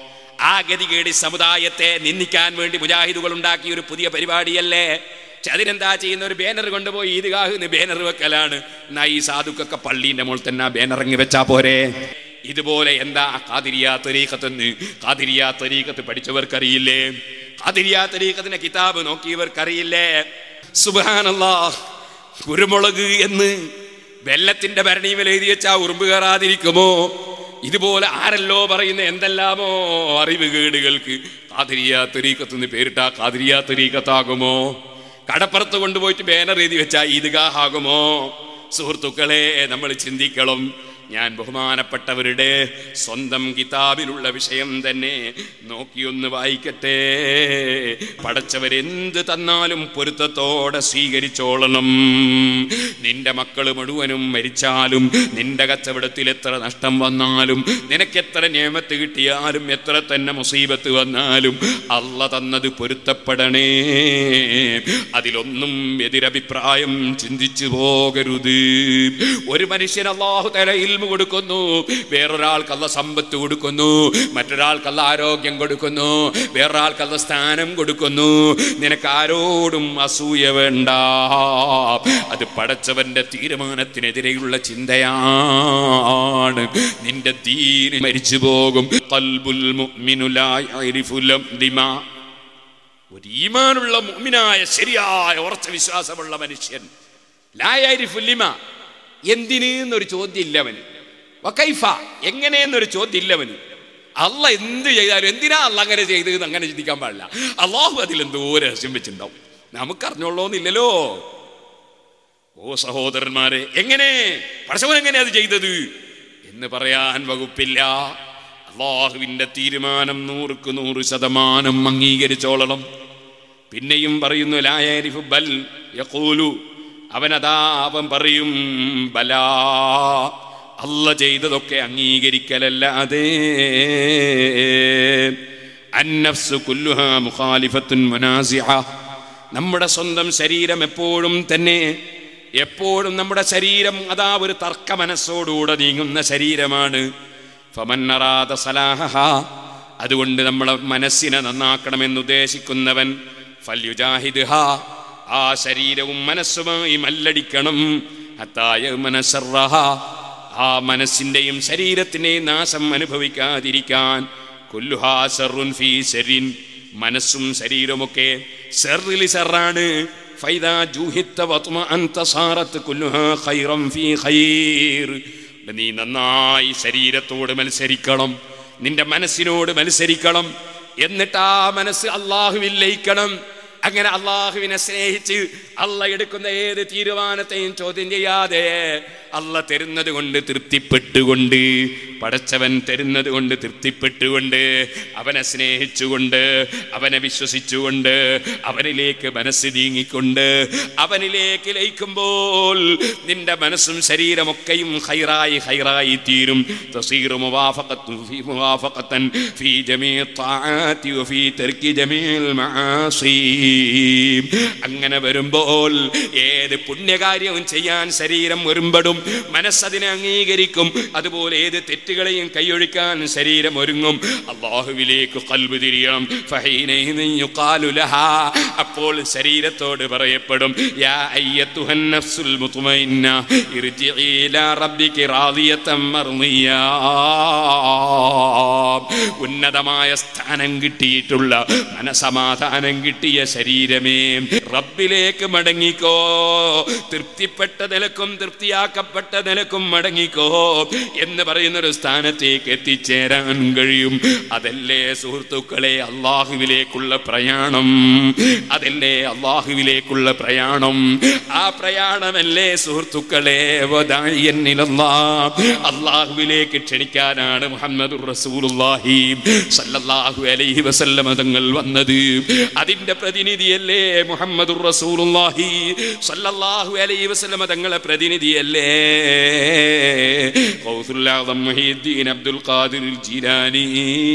ആ ഗതികേട് സമുദായത്തെ നിന്ദിക്കാൻ വേണ്ടി മുജാഹിദുകൾ ഉണ്ടാക്കിയ ഒരു പുതിയ പരിപാടിയല്ലേ? അതിനെന്താ ചെയ്യുന്ന? ഒരു ബാനർ കൊണ്ടുപോയി ഈദ്ഗാഹിന് ബാനർ വെക്കലാണ്. എന്നാ ഈ സാധുക്കൊക്കെ പള്ളീന്റെ മുകളിൽ തന്നെ ബാനർ ഇറങ്ങി വെച്ചാ പോരെ? ഇതുപോലെ എന്താ ഖാദിരിയ തരീഖത്തെന്ന് ഖാദിരിയ തരീഖത്ത് പഠിച്ചവർക്കറിയില്ലേ? ഖാദിരിയ തരീഖത്തിന്റെ കിതാബ് നോക്കിയവർക്കറിയില്ലേ? സുബ്ഹാനല്ലാഹ്, കുരുമുളക് എന്ന് വെള്ളത്തിന്റെ ഭരണിയിൽ എഴുതി വെച്ചാ ഉറുമ്പ് കയറാതിരിക്കുമോ? ഇതുപോലെ ആരല്ലോ പറയുന്ന എന്തെല്ലാമോ അറിവ് കേടുകൾക്ക് ഖാദിരിയ തരീഖത്തെന്ന് പേരിട്ടാ ഖാദിരിയ തരീഖത്താകുമോ? കടപ്പുറത്ത് കൊണ്ടുപോയിട്ട് ബാനർ എഴുതി വെച്ചാ ഈദ്ഗാഹാകുമോ? സുഹൃത്തുക്കളെ, നമ്മൾ ചിന്തിക്കണം. ഞാൻ ബഹുമാനപ്പെട്ടവരുടെ സ്വന്തം കിതാബിലുള്ള വിഷയം തന്നെ നോക്കിയൊന്ന് വായിക്കട്ടെ. പടച്ചവരെന്ത് തന്നാലും പൊരുത്തത്തോടെ സ്വീകരിച്ചോളണം. നിന്റെ മക്കൾ മുഴുവനും മരിച്ചാലും, നിന്റെ കച്ചവടത്തിൽ എത്ര നഷ്ടം വന്നാലും, നിനക്കെത്ര നിയമത്ത് കിട്ടിയാലും, എത്ര തന്നെ മുസീബത്ത് വന്നാലും അല്ലാഹ് തന്നത് പൊരുത്തപ്പെടണേ. അതിലൊന്നും എതിരഭിപ്രായം ചിന്തിച്ചു പോകരുത്. ഒരു മനുഷ്യൻ അല്ലാഹു തആല ഇൽമു കൊടുക്കുന്നു, വേറൊരാൾക്ക് അല്ലാഹ് സമ്പത്ത് കൊടുക്കുന്നു, മറ്റൊരാൾക്ക് അല്ലാഹ് ആരോഗ്യം കൊടുക്കുന്നു, വേറൊരാൾക്ക് അല്ലാഹ് സ്ഥാനം കൊടുക്കുന്നു. നിനക്ക് ആരോടും അസൂയ വേണ്ട. അത് പടച്ചവന്റെ തീരുമാനത്തിനെതിരെയുള്ള ചിന്തയാണ്. നിന്റെ ദീൻ മരിച്ചു പോകും. ഖൽബുൽ മുഅ്മിനു ലാ യഅരിഫു ലംദിമാ. ഒരു ഈമാനുള്ള മുഅ്മിനായ ശരിയായ ഉറച്ച വിശ്വാസമുള്ള മനുഷ്യൻ ലാ യഅരിഫു ലിമാ, എന്തിന് എന്നൊരു ചോദ്യം ഇല്ലവന്. വകൈഫ, എങ്ങനെയെന്നൊരു ചോദ്യം ഇല്ലവന്. അല്ലാഹ് എന്ത് ചെയ്താലും എന്തിനാ അല്ലാഹ് അങ്ങനെ ചെയ്തത് അങ്ങനെ ചിന്തിക്കാൻ പാടില്ല. അല്ലാഹു അതിലെന്തോ രഹസ്യം വെച്ചിട്ടുണ്ടാവും, നമുക്കറിഞ്ഞോളോന്നില്ലല്ലോ. ഓ സഹോദരന്മാരെ, എങ്ങനെ പടച്ചവൻ എങ്ങനെ അത് ചെയ്തത് എന്ന് പറയാൻ വകുപ്പില്ല. അല്ലാഹുവിന്റെ തീരുമാനം നൂറുക്ക് നൂറ് ശതമാനം അംഗീകരിച്ചോളണം. പിന്നെയും പറയുന്നു ലാ യഅരിഫു ബൽ യഖൂലു, അവനതാ അവൻ പറയും ബലാ, അല്ലാഹ് ചെയ്തതൊക്കെ അംഗീകരിക്കലല്ലാതെ. അന്നഫ്സു കുല്ലുഹാ മുഖാലിഫത്തുൻ മുനാസിഅ. നമ്മുടെ സ്വന്തം ശരീരം എപ്പോഴും തന്നെ എപ്പോഴും നമ്മുടെ ശരീരം അതാ ഒരു തർക്ക മനസ്സോടുകൂടെ നീങ്ങുന്ന ശരീരമാണ്. ഫമൻ അറാദ സലാഹഹ, അതുകൊണ്ട് നമ്മളെ മനസ്സിനെ നന്നാക്കണമെന്ന് ഉദ്ദേശിക്കുന്നവൻ ഫൽയുജാഹിദ്ഹ, ആ ശരീരവും മനസ്സുമായി മല്ലടിക്കണം. ഹത്തായ മനസ്സറഹ, ആ മനസ്സിന്റെയും ശരീരത്തിന്റെയും നാശം അനുഭവിക്കാതിരിക്കാൻ. കുല്ലുഹാ ശർറുൻ ഫീ ശർറിൻ, മനസ്സും ശരീരമൊക്കെ ശർറിൽ ശർറാണ്. ഫൈദാ ജുഹിത്ത വത്മഅൻത സാറത് കുല്ലുഹാ ഖൈറൻ ഫീ ഖൈർ, നീ നന്നായി ശരീരത്തോട് മത്സരിക്കണം, നിന്റെ മനസ്സിനോട് മത്സരിക്കണം. എന്നിട്ട് ആ മനസ്സ് അള്ളാഹുവിൽ ലയിക്കണം. അങ്ങനെ അള്ളാഹുവിനെ സ്നേഹിച്ച് അള്ള എടുക്കുന്ന ഏത് തീരുമാനത്തെയും ചോദ്യം ചെയ്യാതെ അള്ള തരുന്നത് കൊണ്ട് തൃപ്തിപ്പെട്ടുകൊണ്ട്, പടച്ചവൻ തരുന്നത് കൊണ്ട് തൃപ്തിപ്പെട്ടുകൊണ്ട്, അവനെ സ്നേഹിച്ചുകൊണ്ട്, അവനെ വിശ്വസിച്ചുകൊണ്ട്, അവനിലേക്ക് മനസ്സ് നീങ്ങിക്കൊണ്ട്, അവനിലേക്ക് ലയിക്കുമ്പോൾ നിന്റെ മനസ്സും ശരീരമൊക്കെയും ഹൈറായി ഹൈറായി തീരും. തസീറു മുവാഫഖത്തു ഫീ മുവാഫഖതൻ ഫീ ജമീഇ ത്വാഅതി വഫീ തർക്കി ജമീഇൽ മആസി. അങ്ങനെ വരുമ്പോൾ ഏത് പുണ്യകാര്യവും ചെയ്യാൻ ശരീരം ഒരുമ്പെടും, മനസ്സതിനെ അംഗീകരിക്കും. അതുപോലെ ഏത് തെറ്റുകളെയും കൈയൊഴിക്കാൻ ശരീരം ഒരുങ്ങും. അല്ലാഹുവിലേക്ക് ഖൽബ് തിരിയണം. ഫഹീനൈദി യുഖാലു ലഹാ, അപ്പോൾ ശരീരത്തോട് പറയപ്പെടും, യാ അയ്യത്തുഹൻ നഫ്സുൽ മുത്മഇന്ന ഇർജിഇ ഇലാ റബ്ബികി റാദിയതൻ മർദിയാ. ഉന്നതമായ സ്ഥാനം കിട്ടിയിട്ടുള്ള, മനസമാധാനം കിട്ടിയ ശരീരമേ, റബ്ബിലേക്ക് മടങ്ങിക്കോ. തൃപ്തിപ്പെട്ട നിലക്കും തൃപ്തിയാക്കപ്പെട്ട നിലക്കും മടങ്ങിക്കോ എന്ന് പറയുന്നൊരു സ്ഥാനത്തേക്ക് എത്തിച്ചേരാൻ കഴിയും. അതല്ലേ സുഹൃത്തുക്കളെ അള്ളാഹുവിലേക്കുള്ള പ്രയാണം, അതല്ലേ അള്ളാഹുവിലേക്കുള്ള പ്രയാണം. ആ പ്രയാണമല്ലേ സുഹൃത്തുക്കളെ അള്ളാഹുവിലേക്ക് ക്ഷണിക്കാനാണ് മുഹമ്മദുർ റസൂലുള്ളാഹി സല്ലല്ലാഹു അലൈഹി വസല്ലം തങ്ങൾ വന്നത്. അതിന്റെ പ്രതിനിധിയല്ലേ മുഹമ്മദുർ റസൂലുള്ളാഹി സല്ലല്ലാഹു അലൈഹി വസല്ലം തങ്ങളെ പ്രതിനിധിയല്ലേ ഗൗസുൽ ആദം മുഹീദ്ദീൻ അബ്ദുൽ ഖാദിർ ജീലാനി.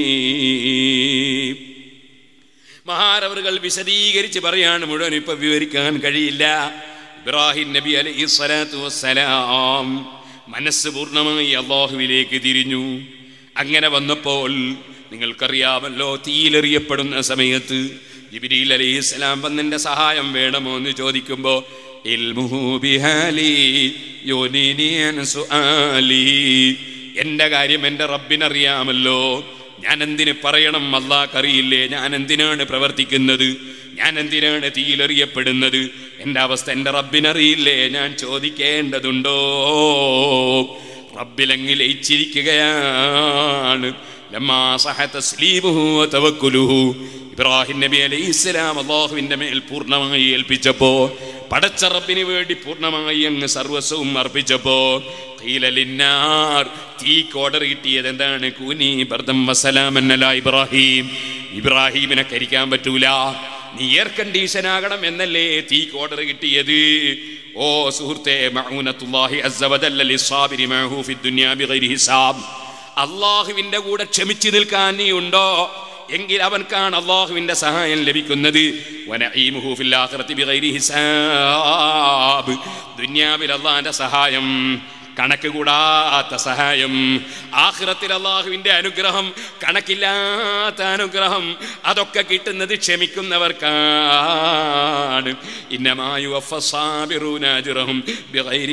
മഹാനവറുകൾ വിശദീകരിച്ച് പറയാണ്, മുഴുവൻ ഇപ്പൊ വിവരിക്കാൻ കഴിയില്ല. ഇബ്രാഹിം നബി അലൈഹി സ്വലാത്തു വസ്സലാം മനസ്സ് പൂർണ്ണമായി അല്ലാഹുവിലേക്ക് തിരിഞ്ഞു. അങ്ങനെ വന്നപ്പോൾ നിങ്ങൾക്കറിയാമല്ലോ, തീയിലെറിയപ്പെടുന്ന സമയത്ത് ജിബ്രീൽ അലൈഹിസ്സലാം വന്നെൻ്റെ സഹായം വേണമോ എന്ന് ചോദിക്കുമ്പോൾ എൻ്റെ കാര്യം എൻ്റെ റബ്ബിനറിയാമല്ലോ, ഞാൻ എന്തിന് പറയണം, അല്ലാഹ്ക്കറിയില്ലേ ഞാൻ എന്തിനാണ് പ്രവർത്തിക്കുന്നത്, ഞാൻ എന്തിനാണ് തീയിലെറിയപ്പെടുന്നത്, എൻ്റെ അവസ്ഥ എൻ്റെ റബ്ബിനറിയില്ലേ, ഞാൻ ചോദിക്കേണ്ടതുണ്ടോ? റബ്ബിലങ്ങ് ലയിച്ചിരിക്കുകയാണ്. ലമ്മാ സഹ തസ്ലീമുഹു വതവക്കുലുഹു, ഇബ്രാഹിം നബി അലൈഹിസ്സലാം അല്ലാഹുവിൻ്റെ മേൽ പൂർണ്ണമായി ഏൽപ്പിച്ചപ്പോ, പടച്ച റബ്ബിന് വേണ്ടി പൂർണ്ണമായി അങ്ങ് സർവസ്വവും അർപ്പിച്ചപ്പോ, ഖീല ലിന്നാർ, തീക്ക് ഓർഡർ കിട്ടിയത് എന്താണ്? കൂനി ബർദം വസലാമൻ അലാ ഇബ്രാഹിം, ഇബ്രാഹിമിനെ കരിക്കാൻ പറ്റൂല, നീ എയർ കണ്ടീഷൻ ആകണം എന്നല്ലേ തീക്ക് ഓർഡർ കിട്ടിയത്. ഓ സുഹൃത്തേ, മഊനത്തുല്ലാഹി അസ്സ വജല്ല ലിസ്സാബിരി മഅഹു ഫിദ്ദുനിയാ ബിഗൈരി ഹിസാബ്, അല്ലാഹുവിൻ്റെ കൂടെ ക്ഷമിച്ചു നിൽക്കാൻ നീ ഉണ്ടോ എങ്കിൽ അവൻക്കാണ് അല്ലാഹുവിൻ്റെ സഹായം ലഭിക്കുന്നത്. വനഈമുഹു ഫിൽ ആഖിറതി ബിഗൈരി ഹിസാബ്, ദുനിയാവിൽ അല്ലാഹുവിൻ്റെ സഹായം കണക്ക് കൂടാത്ത സഹായം, ആഖിറത്തിൽ അല്ലാഹുവിൻ്റെ അനുഗ്രഹം കണക്കില്ലാത്ത അനുഗ്രഹം, അതൊക്കെ കിട്ടുന്നത് ക്ഷമിക്കുന്നവർക്കാണ്. ഇന്നമാ യുവഫസ്സാബിറൂന അജ്റഹും ബിഗൈരി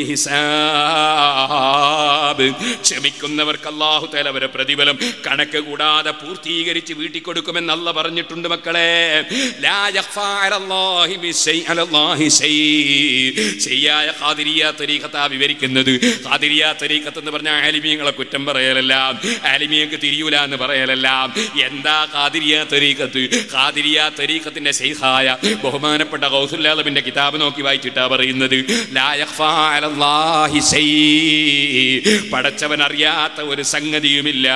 ഹിസാബ്, ക്ഷമിക്കുന്നവർക്ക് അല്ലാഹു തആല അവരെ പ്രതിഫലം കണക്ക് കൂടാതെ പൂർത്തീകരിച്ച് വീട്ടി കൊടുക്കുമെന്ന് അല്ലാഹ് പറഞ്ഞിട്ടുണ്ട്. മക്കളെ, ലാ യഖ്ഫാ അലല്ലാഹി ബിശൈഇ അലല്ലാഹി ശൈഇ. ശരിയായ ഖാദിരിയ തരീഖത്താ വിവരിക്കുന്നത്. ഖാദിരിയ തരീഖത്ത് എന്ന് പറഞ്ഞാൽ ആലിമീങ്ങളെ കുറ്റം പറയലല്ല, ആലിമീങ്ങൾക്ക് തിരിയൂല എന്ന് പറയലല്ല. എന്താ ഖാദിരിയ തരീഖത്ത്? ഖാദിരിയ തരീഖത്തിന്റെ ശൈഖായ ബഹുമാനപ്പെട്ട ഗൗസുൽ ആദമിന്റെ കിതാബ് നോക്കി വായിച്ചിട്ടാ പറയുന്നത്, ലാ യഖ്ഫാ അലല്ലാഹി ശൈഇ, പടച്ചവൻ അറിയാത്ത ഒരു സംഗതിയുമില്ല.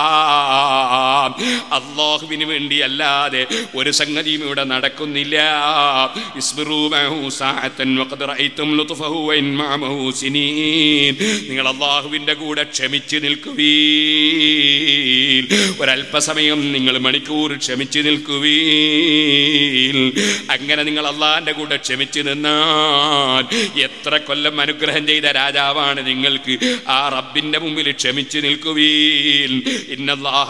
അല്ലാഹുവിന് വേണ്ടി അല്ലാതെ ഒരു സംഗതിയും ഇവിടെ നടക്കുന്നില്ല. ഇസ്ബിറൂ മഅഹു സഅതൻ വഖദ് റഅയ്തും ലുത്ഫഹു വഇൻ മഅഹു സിനീൻ, നിങ്ങൾ അല്ലാഹുവിൻ്റെ കൂടെ ക്ഷമിച്ചു നിൽക്കുവീൻ, ഒരല്പസമയം നിങ്ങൾ മണിക്കൂർ ക്ഷമിച്ചു നിൽക്കുവീൻ. അങ്ങനെ നിങ്ങൾ അല്ലാഹുവിൻ്റെ കൂടെ ക്ഷമിച്ചു നിന്നാൽ എത്ര കൊല്ലം അനുഗ്രഹം ചെയ്ത രാജാവാണ് നിങ്ങൾക്ക്. ആ റബ്ബിൻ്റെ മുമ്പിൽ ക്ഷമിച്ചു നിൽക്കുവീൻ. ഇന്നല്ലാഹ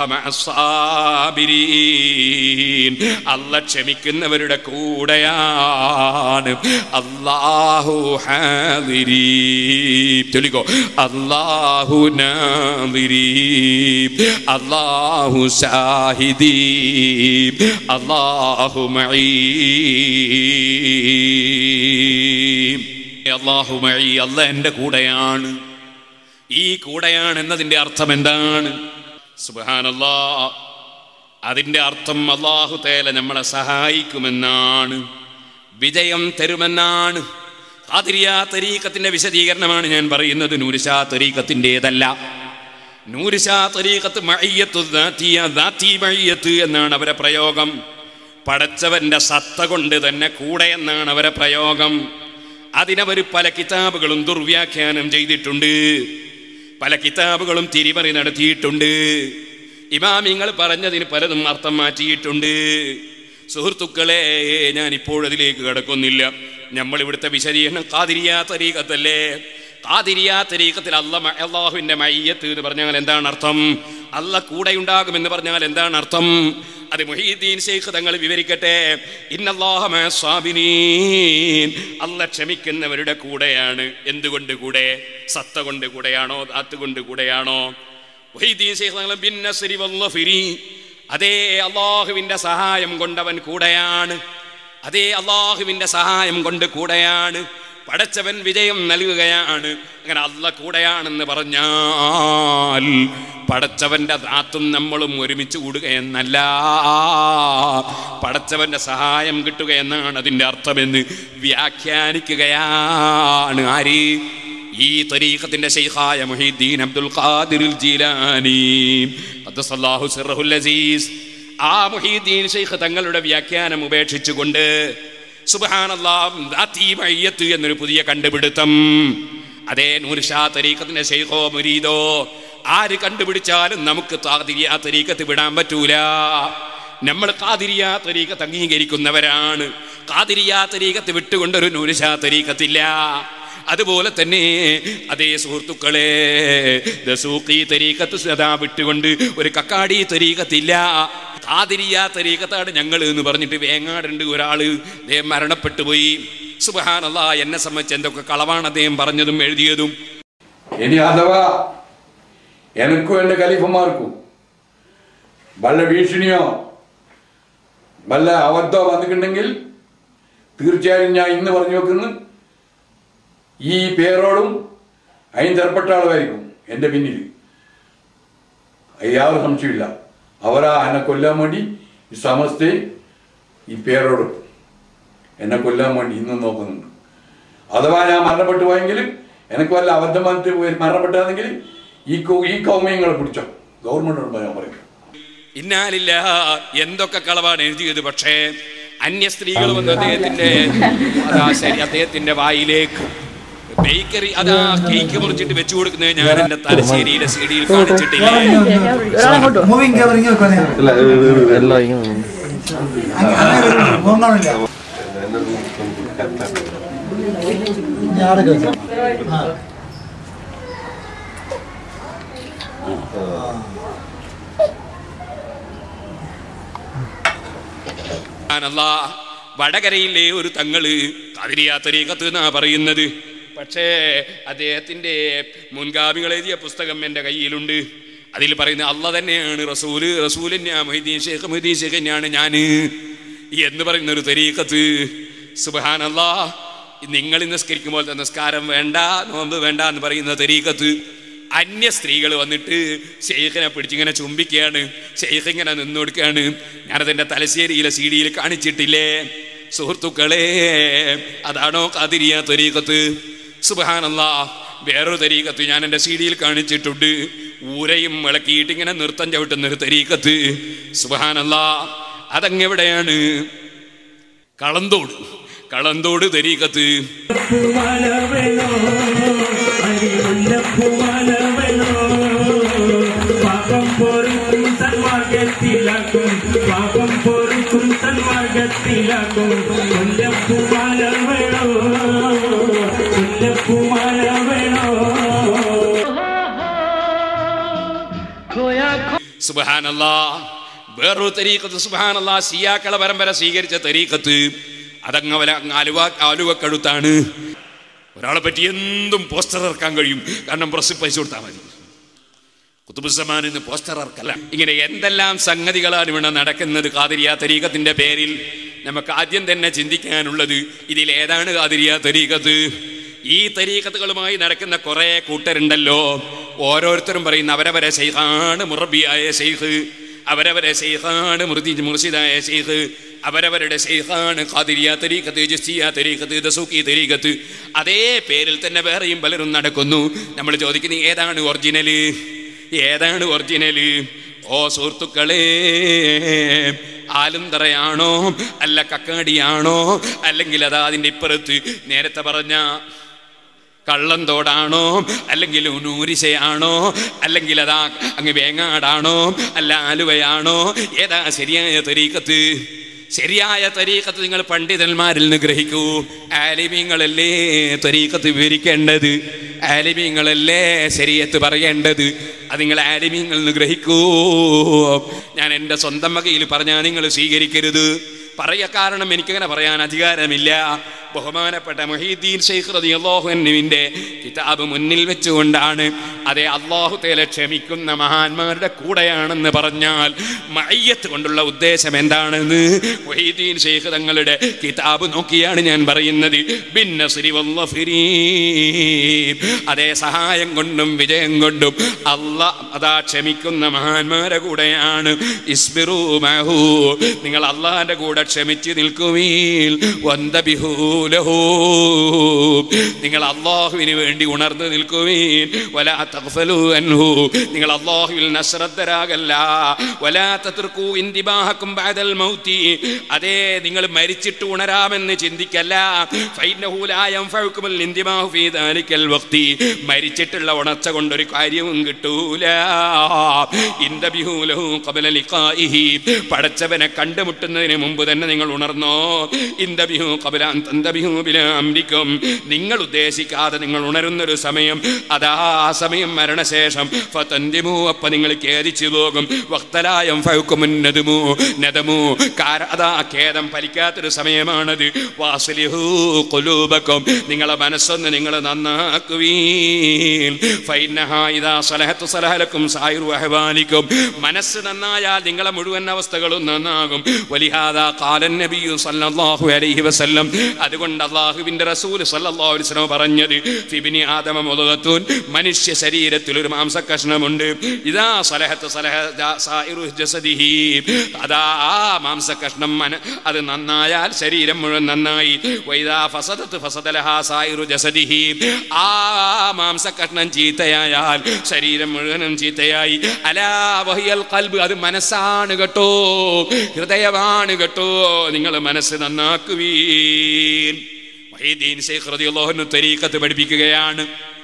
മഅസ്സാബിരീൻ, അല്ലാഹ് ക്ഷമിക്കുന്നവരുടെ കൂടെയാണ്. അല്ലാഹു ഹാദിരീ, ചൊല്ലിക്കോ, അല്ലാഹു നാദിരീ, അല്ലാഹു ശാഹിദീ, അല്ലാഹു മഈ, അല്ലാഹു മഈ, അല്ലാഹ് എൻ്റെ കൂടെയാണ്. ഈ കൂടെയാണ് എന്നതിൻ്റെ അർത്ഥം എന്താണ്? സുബ്ഹാനല്ലാഹ്, അതിൻ്റെ അർത്ഥം അല്ലാഹു തആല നമ്മളെ സഹായിക്കുമെന്നാണ്, വിജയം തരുമെന്നാണ്. ഖാദിരിയ്യ തരീഖത്തിന്റെ വിശദീകരണമാണ് ഞാൻ പറയുന്നത്, നൂർഷാ തരീഖത്തിൻ്റെതല്ല. നൂർഷാ തരീഖത്ത് മഅയ്യത്തു ദാത്തിയ, ദാത്തി മഅയ്യത്ത് എന്നാണ് അവരെ പ്രയോഗം. പടച്ചവന്റെ സത്ത കൊണ്ട് തന്നെ കൂടെ എന്നാണ് അവരെ പ്രയോഗം. അതിനവർ പല കിതാബുകളും ദുർവ്യാഖ്യാനം ചെയ്തിട്ടുണ്ട്, പല കിതാബുകളും തിരിമറി നടത്തിയിട്ടുണ്ട്. ഇമാമിങ്ങൾ പറഞ്ഞതിന് പലതും അർത്ഥം മാറ്റിയിട്ടുണ്ട്. സുഹൃത്തുക്കളെ, ഞാൻ ഇപ്പോഴതിലേക്ക് കടക്കുന്നില്ല. നമ്മൾ ഇവിടുത്തെ വിശദീകരണം ഖാദിരിയ്യ തരീഖത്തല്ലേ. ഖാദിരിയ്യ തരീഖത്തിൽ അല്ല അല്ലാഹുവിന്റെ മഅയ്യത്ത് എന്ന് പറഞ്ഞാൽ എന്താണ് അർത്ഥം? അല്ല കൂടെ ഉണ്ടാകുമെന്ന് പറഞ്ഞാൽ എന്താണ് അർത്ഥം? അത് മുഹീദ്ദീൻ ശൈഖ് തങ്ങൾ വിവരിക്കട്ടെ. ഇന്നല്ലാഹ മഅസ്സാബിരീൻ, അല്ല ക്ഷമിക്കുന്നവരുടെ കൂടെയാണ്. എന്തുകൊണ്ട് കൂടെ? സത്ത കൊണ്ട് കൂടെയാണോ? ദാത്ത് കൊണ്ട് കൂടെയാണോ? മുഹീദ്ദീൻ ശൈഖ് തങ്ങൾ ബിൻ നസ്രി വല്ലഫിരി, അതേ അല്ലാഹുവിന്റെ സഹായം കൊണ്ടവൻ കൂടെയാണ്. അതേ അല്ലാഹുവിന്റെ സഹായം കൊണ്ട് കൂടെയാണ്. പടച്ചവൻ വിജയം നൽകുകയാണ്. അങ്ങനെ അല്ല കൂടെയാണെന്ന് പറഞ്ഞാൽ പടച്ചവന്റെ ദാത്തും നമ്മളും ഒരുമിച്ച് കൂടുകയെന്നല്ല, പടച്ചവന്റെ സഹായം കിട്ടുക എന്നാണ് അതിൻ്റെ അർത്ഥമെന്ന് വ്യാഖ്യാനിക്കുകയാണ് ആര്? ഈ തരീഖത്തിന്റെ ശൈഖായ മുഹീദ്ദീൻ അബ്ദുൽ ഖാദിർ ജീലാനി ഖദ്ദസല്ലാഹു സിർറഹുൽ അസീസ്. ആ മുഹീദ്ദീൻ ശൈഖ് തങ്ങളുടെ വ്യാഖ്യാനം ഉപേക്ഷിച്ചുകൊണ്ട് സുബ്ഹാനല്ലാഹ് ദാത്തി മഅയ്യത്ത് എന്നൊരു പുതിയ കണ്ടുപിടുത്തം, അതേ നൂർഷാ തരീഖത്തിന്റെ ശൈഖോ മുരീദോ ആര് കണ്ടുപിടിച്ചാലും നമുക്ക് ഖാദിരിയ്യ തരീഖത്ത് വിടാൻ പറ്റൂല. നമ്മൾ ഖാദിരിയ്യ തരീഖത്ത് അംഗീകരിക്കുന്നവരാണ്. ഖാദിരിയ്യ തരീഖത്ത് വിട്ടുകൊണ്ടൊരു നൂർഷാ തരീഖത്തില്ല. അതുപോലെ തന്നെ അതേ സുഹൃത്തുക്കളെ, ദസൂഖി തരീഖത്ത് സദാ വിട്ടുകൊണ്ട് ഒരു കക്കാടി തരീഖത്തില്ല. ഖാദിരിയ്യ തരീഖത്താണ് ഞങ്ങൾ എന്ന് പറഞ്ഞിട്ട് വേങ്ങാടുണ്ട് ഒരാള്, അദ്ദേഹം മരണപ്പെട്ടു പോയി. സുബ്ഹാനല്ലാഹ്, എന്നെ സംബന്ധിച്ച് എന്തൊക്കെ കളവാണ് അദ്ദേഹം പറഞ്ഞതും എഴുതിയതും. ഇനി അഥവാ എനിക്കും എൻ്റെ ഖലീഫമാർക്കും വല്ല ഭീഷണിയോ വല്ല അബദ്ധമോ വന്നിട്ടുണ്ടെങ്കിൽ തീർച്ചയായും ഞാൻ ഇന്ന് പറഞ്ഞു വെക്കുന്നു, ഈ പേരോടും അതിന് തരപ്പെട്ട ആളുമായിരിക്കും എൻ്റെ പിന്നിൽ, യാതൊരു സംശയമില്ല. അവരാ എന്നെ കൊല്ലാൻ വേണ്ടി ഈ സമസ്തയും ഈ പേരോടും എന്നെ കൊല്ലാൻ വേണ്ടി ഇന്നും നോക്കുന്നുണ്ട്. അഥവാ ഞാൻ മരണപ്പെട്ടു പോയെങ്കിലും എനിക്ക് വല്ല അബദ്ധം വന്നിട്ട് മരണപ്പെട്ടാണെങ്കിൽ ഈ ഈ കൗമയങ്ങളെ പിടിച്ചോ, ഗവൺമെന്റിനോട് ഞാൻ പറയും. ഇന്നാലില്ല, എന്തൊക്കെ കളവാണ് എഴുതിയത്. പക്ഷേ അന്യ സ്ത്രീകൾ വന്ന് അദ്ദേഹത്തിന്റെ അതാ ശരി അദ്ദേഹത്തിന്റെ വായിലേക്ക് ബേക്കറി അതാ കേക്ക് മുറിച്ചിട്ട് വെച്ചു കൊടുക്കുന്നത് ഞാൻ എന്റെ തലശ്ശേരിയിലെ സീഡിയിൽ കാണിച്ചിട്ടില്ലേ. വടകരയിലെ ഒരു തങ്ങള് ഖാദിരിയ്യ തരീഖത്ത് എന്നാ പറയുന്നത്. പക്ഷേ അദ്ദേഹത്തിന്റെ മുൻഗാമികൾ എഴുതിയ പുസ്തകം എൻ്റെ കയ്യിലുണ്ട്. അതിൽ പറയുന്നത് അല്ല തന്നെയാണ് റസൂല്, റസൂൽ തന്നെയാ മൊഹീദ്ദീൻ ശൈഖ്, മൊഹീദ്ദീൻ ശൈഖ് തന്നെയാണ് ഞാൻ എന്ന് പറയുന്ന ഒരു തരീഖത്ത്. സുബ്ഹാനല്ലാഹ്, നിങ്ങൾ നിസ്കരിക്കുമ്പോൾ നിസ്കാരം വേണ്ട, നോമ്പ് വേണ്ട എന്ന് പറയുന്ന തരീഖത്ത്. അന്യ സ്ത്രീകൾ വന്നിട്ട് ശൈഖിനെ പിടിച്ചിങ്ങനെ ചുംബിക്കുകയാണ്, ശൈഖ് ഇങ്ങനെ നിന്നു കൊടുക്കുകയാണ്. ഞാനതെൻ്റെ തലശ്ശേരിയിലെ സി ഡിയിൽ കാണിച്ചിട്ടില്ലേ സുഹൃത്തുക്കളെ? അതാണോ ഖാദിരിയ്യ തരീഖത്ത്? സുബ്ഹാനല്ലാഹ്, വേറൊരു തരീഖത്ത് ഞാൻ എൻ്റെ സി ഡിയിൽ കാണിച്ചിട്ടുണ്ട്. ഊരയും ഇളക്കിയിട്ട് ഇങ്ങനെ നൃത്തം ചവിട്ടുന്നൊരു തരീഖത്ത്. സുബ്ഹാനല്ലാഹ്, അതങ്ങെവിടെയാണ്? കളന്തോട്, കളന്തോട് തരീഖത്ത്. സുബ്ഹാനല്ലാഹ്, വേറൊരു തരീഖത്ത് സുബ്ഹാനല്ലാഹ്, സിയാക്കള പരമ്പര സ്വീകരിച്ച തരീഖത്ത്. അതങ്ങവല ആലുവ ആലുവക്കടുത്താണ്. ഒരാളെ പറ്റി എന്തും പോസ്റ്റർ ഇറക്കാൻ കഴിയും, കാരണം പ്രസ് പൈസ കൊടുത്താൽ മതി. ഖുതുബുസ്സമാൻ എന്ന് പോസ്റ്റർ ഇറക്കല്ല. ഇങ്ങനെ എന്തെല്ലാം സംഗതികളാണ് ഇവിടെ നടക്കുന്നത് ഖാദിരിയ്യ തരീഖത്തിന്റെ പേരിൽ. നമുക്ക് ആദ്യം തന്നെ ചിന്തിക്കാനുള്ളത്, ഇതിലേതാണ് ഖാദിരിയ്യ തരീഖത്ത്? ഈ തരീഖത്തുകളുമായി നടക്കുന്ന കുറെ കൂട്ടരുണ്ടല്ലോ, ഓരോരുത്തരും പറയുന്ന അവരവരെ ശൈഖാണ് മുറബിയായ ശൈഖ്, അവരവരെ ശൈഖാണ് മുർദി മുർഷിദായ ശൈഖ്, അവരവരുടെ ശൈഖാണ് ഖാദിരിയ തരീഖത്ത്, ജിസ്തിയ തരീഖത്ത്, ദസൂഖി തരീഖത്ത്. അതേ പേരിൽ തന്നെ വേറെയും പലരും നടക്കുന്നു. നമ്മൾ ചോദിക്കുന്നത് ഏതാണ് ഒറിജിനല്, ഏതാണ് ഒറിജിനല്? ഓ സുഹൃത്തുക്കളെ, ആലുന്തറയാണോ അല്ല കക്കാടിയാണോ, അല്ലെങ്കിൽ അതാ അതിൻ്റെ ഇപ്പുറത്ത് നേരത്തെ പറഞ്ഞ കള്ളന്തോടാണോ, അല്ലെങ്കിൽ നൂരിശയാണോ, അല്ലെങ്കിൽ അതാ അങ്ങ് വേങ്ങാടാണോ, അല്ല ആലുവയാണോ? ഏതാ ശരിയായ തരീഖത്ത്? ശരിയായ തരീഖത്ത് നിങ്ങൾ പണ്ഡിതന്മാരിൽ നിന്ന് ഗ്രഹിക്കൂ. ആലിമീങ്ങളല്ലേ തരീഖത്ത് വിവരിക്കേണ്ടത്, ആലിമീങ്ങളല്ലേ ശരീഅത്ത് പറയേണ്ടത്. അത് നിങ്ങൾ ആലിമീങ്ങളിൽ നിന്ന് ഗ്രഹിക്കൂ. ഞാൻ എൻ്റെ സ്വന്തം വകയിൽ പറഞ്ഞാൽ നിങ്ങൾ സ്വീകരിക്കരുത്. പറയ കാരണം എനിക്കങ്ങനെ പറയാൻ അധികാരമില്ല. ബഹുമാനപ്പെട്ട മുഹീദ്ദീൻ ശൈഖ് റളിയല്ലാഹു അൻഹുവിന്റെ കിതാബ് മുന്നിൽ വെച്ചുകൊണ്ടാണ് അതേ അല്ലാഹു തആല ക്ഷമിക്കുന്ന മഹാന്മാരുടെ കൂടെയാണെന്ന് പറഞ്ഞാൽ മഅയ്യത്ത് കൊണ്ടുള്ള ഉദ്ദേശം എന്താണെന്ന് മുഹീദ്ദീൻ ശൈഖ് തങ്ങളുടെ കിതാബ് നോക്കിയാണ് ഞാൻ പറയുന്നത്. ബിന്നസ്രി വല്ലഫിരീ, അതേ സഹായം കൊണ്ടും വിജയം കൊണ്ടും അല്ലാഹ് അതാ ക്ഷമിക്കുന്ന മഹാന്മാരുടെ കൂടെയാണ്. ഇസ്ബിറൂ മഅഹു, നിങ്ങൾ അല്ലാഹുവിന്റെ കൂടെ ക്ഷമിച്ച് നിൽക്കുവീൻ. വന്തബിഹൂ ലഹു, നിങ്ങൾ അല്ലാഹുവിന് വേണ്ടി ഉണർന്നു നിൽക്കുവീൻ. വലാ തഗ്ഫലൂ അൻഹു, നിങ്ങൾ അല്ലാഹുവിൽ അശ്രദ്ധരാകല്ല. വലാ തത്റകൂ ഇന്തിബാഹകും ബഅദൽ മൗതി, അതേ നിങ്ങൾ മരിച്ചിട്ട് ഉണരാമെന്ന് ചിന്തിക്കല്ല. ഫൈനഹു ലാ യൻഫഉകുൽ ഇന്തിബാഹു ഫീ ദാലികൽ വഖ്തി, മരിച്ചിട്ടുള്ള ഉണർച്ച കൊണ്ടൊരു കാര്യവും കിട്ടൂല. ഇന്ദബിഹു ലഹു ഖബല ലിഖാഇഹി, പടച്ചവനെ കണ്ടുമുട്ടുന്നതിന് മുമ്പ് തന്നെ നിങ്ങൾ ഉണർന്നോ. ഇന്ദബിഹു ഖബല അൻ തന്തബിഹു ബിലാ അംരികും, നിങ്ങൾ ഉദ്ദേശിക്കാതെ നിങ്ങൾ ഉണരുന്നൊരു സമയം, അതാ ആ സമയം മരണശേഷം ഫതന്ദിമു, അപ്പൊ നിങ്ങൾ ഖേദിച്ചു പോകും. വഖ്തലാ യൻഫഉകും നദമു, നദമു അതാ ഖേദം ഫലിക്കാത്തൊരു സമയമാണത്. വാസ്ലിഹു ഖുലൂബകും, നിങ്ങളെ മനസ്സൊന്ന് നിങ്ങൾ നന്നാക്കുവീൻ. ഫൈനഹാ ഇദാ സലഹതു സലഹലകും സായിറു അഹ്വാലികും, മനസ്സ് നന്നായാൽ നിങ്ങളെ മുഴുവൻ അവസ്ഥകളും നന്നാകും. വലിഹാദാ ഖാല നബിയു സല്ലല്ലാഹു അലൈഹി വസല്ലം, അതുകൊണ്ട് അല്ലാഹുവിന്റെ റസൂൽ സല്ലല്ലാഹു അലൈഹി വസല്ലം പറഞ്ഞത് ഫിബ്നി ആദമ മുദ്ഗത്തുൻ, മനുഷ്യ ശരീരത്തിൽ ഒരു മാംസകഷ്ണമുണ്ട്. ഇദാ സലഹത സലഹ സായിറു ജസദിഹി, അതാ ആ മാംസകഷ്ണം അത് നന്നായാൽ ശരീരം മുഴുവൻ നന്നായി. വൈദാ ഫസദത് ഫസദലഹാ സായിറു ജസദിഹി, ആ മാംസകഷ്ണം ചീത്തയായാൽ ശരീരം മുഴുവനും ചീത്തയായി. അലാ വഹിയൽ ഖൽബ്, അത് മനസ്സാണ് കേട്ടോ, ഹൃദയമാണ് കേട്ടോ. നിങ്ങൾ മനസ്സ് നന്നാക്കുവീൻ. മുഹീദ്ദീൻ ശൈഖ് റളിയല്ലാഹു അൻഹു തരീഖത്ത് പഠിപ്പിക്കുകയാണ്.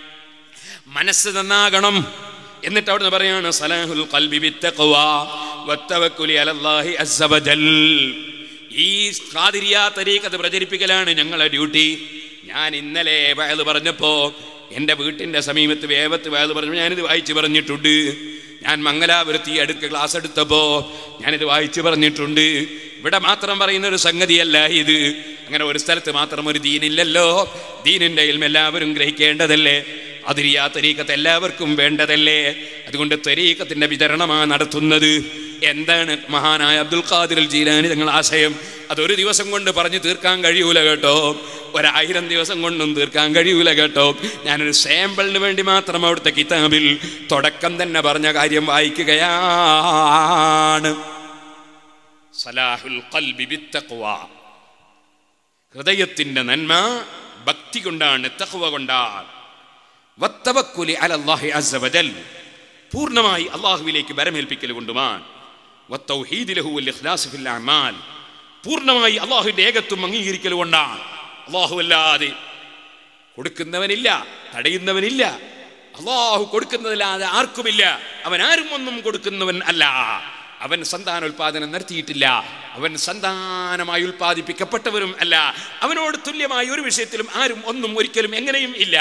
മനസ്സ് നന്നാകണം. എന്നിട്ട് അവിടുന്ന് പറയാണ് സലാഹുൽ ഖൽബി ബിത്തഖ്വാ വത്തവക്കുലി അലല്ലാഹി അസ്സ വജൽ. ഈ ഖാദിരിയ തരീഖത്ത് പ്രചരിപ്പിക്കലാണ് ഞങ്ങളുടെ ഡ്യൂട്ടി. ഞാൻ ഇന്നലെ വഅദ് പറഞ്ഞപ്പോ എൻ്റെ വീട്ടിൻ്റെ സമീപത്ത് വേവത്ത് വഅദ് പറഞ്ഞു, ഞാനിത് വായിച്ചു പറഞ്ഞിട്ടുണ്ട്. ഞാൻ മംഗലാപുരത്ത് ഈ അടുക്ക ക്ലാസ് എടുത്തപ്പോൾ ഞാനിത് വായിച്ചു പറഞ്ഞിട്ടുണ്ട്. ഇവിടെ മാത്രം പറയുന്ന ഒരു സംഗതിയല്ല ഇത്. അങ്ങനെ ഒരു സ്ഥലത്ത് മാത്രം ഒരു ദീനില്ലല്ലോ. ദീനിൻ്റെ ഇൽമ് എല്ലാവരും ഗ്രഹിക്കേണ്ടതല്ലേ? ഖാദിരിയ തരീഖത്ത് എല്ലാവർക്കും വേണ്ടതല്ലേ? അതുകൊണ്ട് തരീഖത്തിന്റെ വിതരണമാണ് നടത്തുന്നത്. എന്താണ് മഹാനായ അബ്ദുൽ ഖാദിർ ജീലാനി തങ്ങൾ ആശയം? അതൊരു ദിവസം കൊണ്ട് പറഞ്ഞു തീർക്കാൻ കഴിയൂല കേട്ടോ, ഒരായിരം ദിവസം കൊണ്ടും തീർക്കാൻ കഴിയൂല കേട്ടോ. ഞാനൊരു സാമ്പിളിന് വേണ്ടി മാത്രം അവിടുത്തെ കിതാബിൽ തുടക്കം തന്നെ പറഞ്ഞ കാര്യം വായിക്കുകയാണ്. സലാഹുൽ ഖൽബി ബിത്തഖ്വാ, ഹൃദയത്തിന്റെ നന്മ ഭക്തി കൊണ്ടാണ്, തഖ്വ കൊണ്ടാണ്. വത്തവക്കുലി അലല്ലാഹി അസ്സ വജൽ, പൂർണ്ണമായി അല്ലാഹുവിലേക്ക് ബരമേൽപ്പിക്കൽ കൊണ്ടുമാണ്. വത്തൗഹീദി ലഹു വൽ ഇഖ്ലാസ് ഫിൽ അഅമാൽ, പൂർണ്ണമായി അല്ലാഹുവിന്റെ ഏകത്വം അംഗീകരിക്കൽ കൊണ്ടാണ്. അല്ലാഹു അല്ലാതെ കൊടുക്കുന്നവനില്ല, തടയുന്നവനില്ല. അല്ലാഹു കൊടുക്കുന്നതല്ലാതെ ആർക്കുമില്ല. അവൻ ആരും ഒന്നും കൊടുക്കുന്നവൻ അല്ല. അവൻ സന്താനോൽപാദനം നടത്തിയിട്ടില്ല. അവൻ സന്താനമായി ഉൽപ്പാദിപ്പിക്കപ്പെട്ടവരും അല്ല. അവനോട് തുല്യമായ ഒരു വിഷയത്തിലും ആരും ഒന്നും ഒരിക്കലും എങ്ങനെയും ഇല്ല.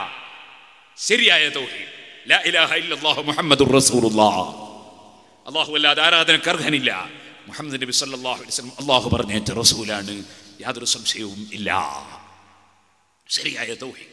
ശരിയായ തൗഹീദ്, ലാ ഇലാഹ ഇല്ലല്ലാഹു മുഹമ്മദുർ റസൂലുള്ളാഹ്. അല്ലാഹു അല്ലാതെ ആരാധനക്ക് അർഹനില്ല. മുഹമ്മദ് നബി സല്ലല്ലാഹു അലൈഹി വസല്ലം അല്ലാഹു പറഞ്ഞേറ്റ റസൂലാണ്, യാതൊരു സംശയവും ഇല്ല. ശരിയായ തൗഹീദ്,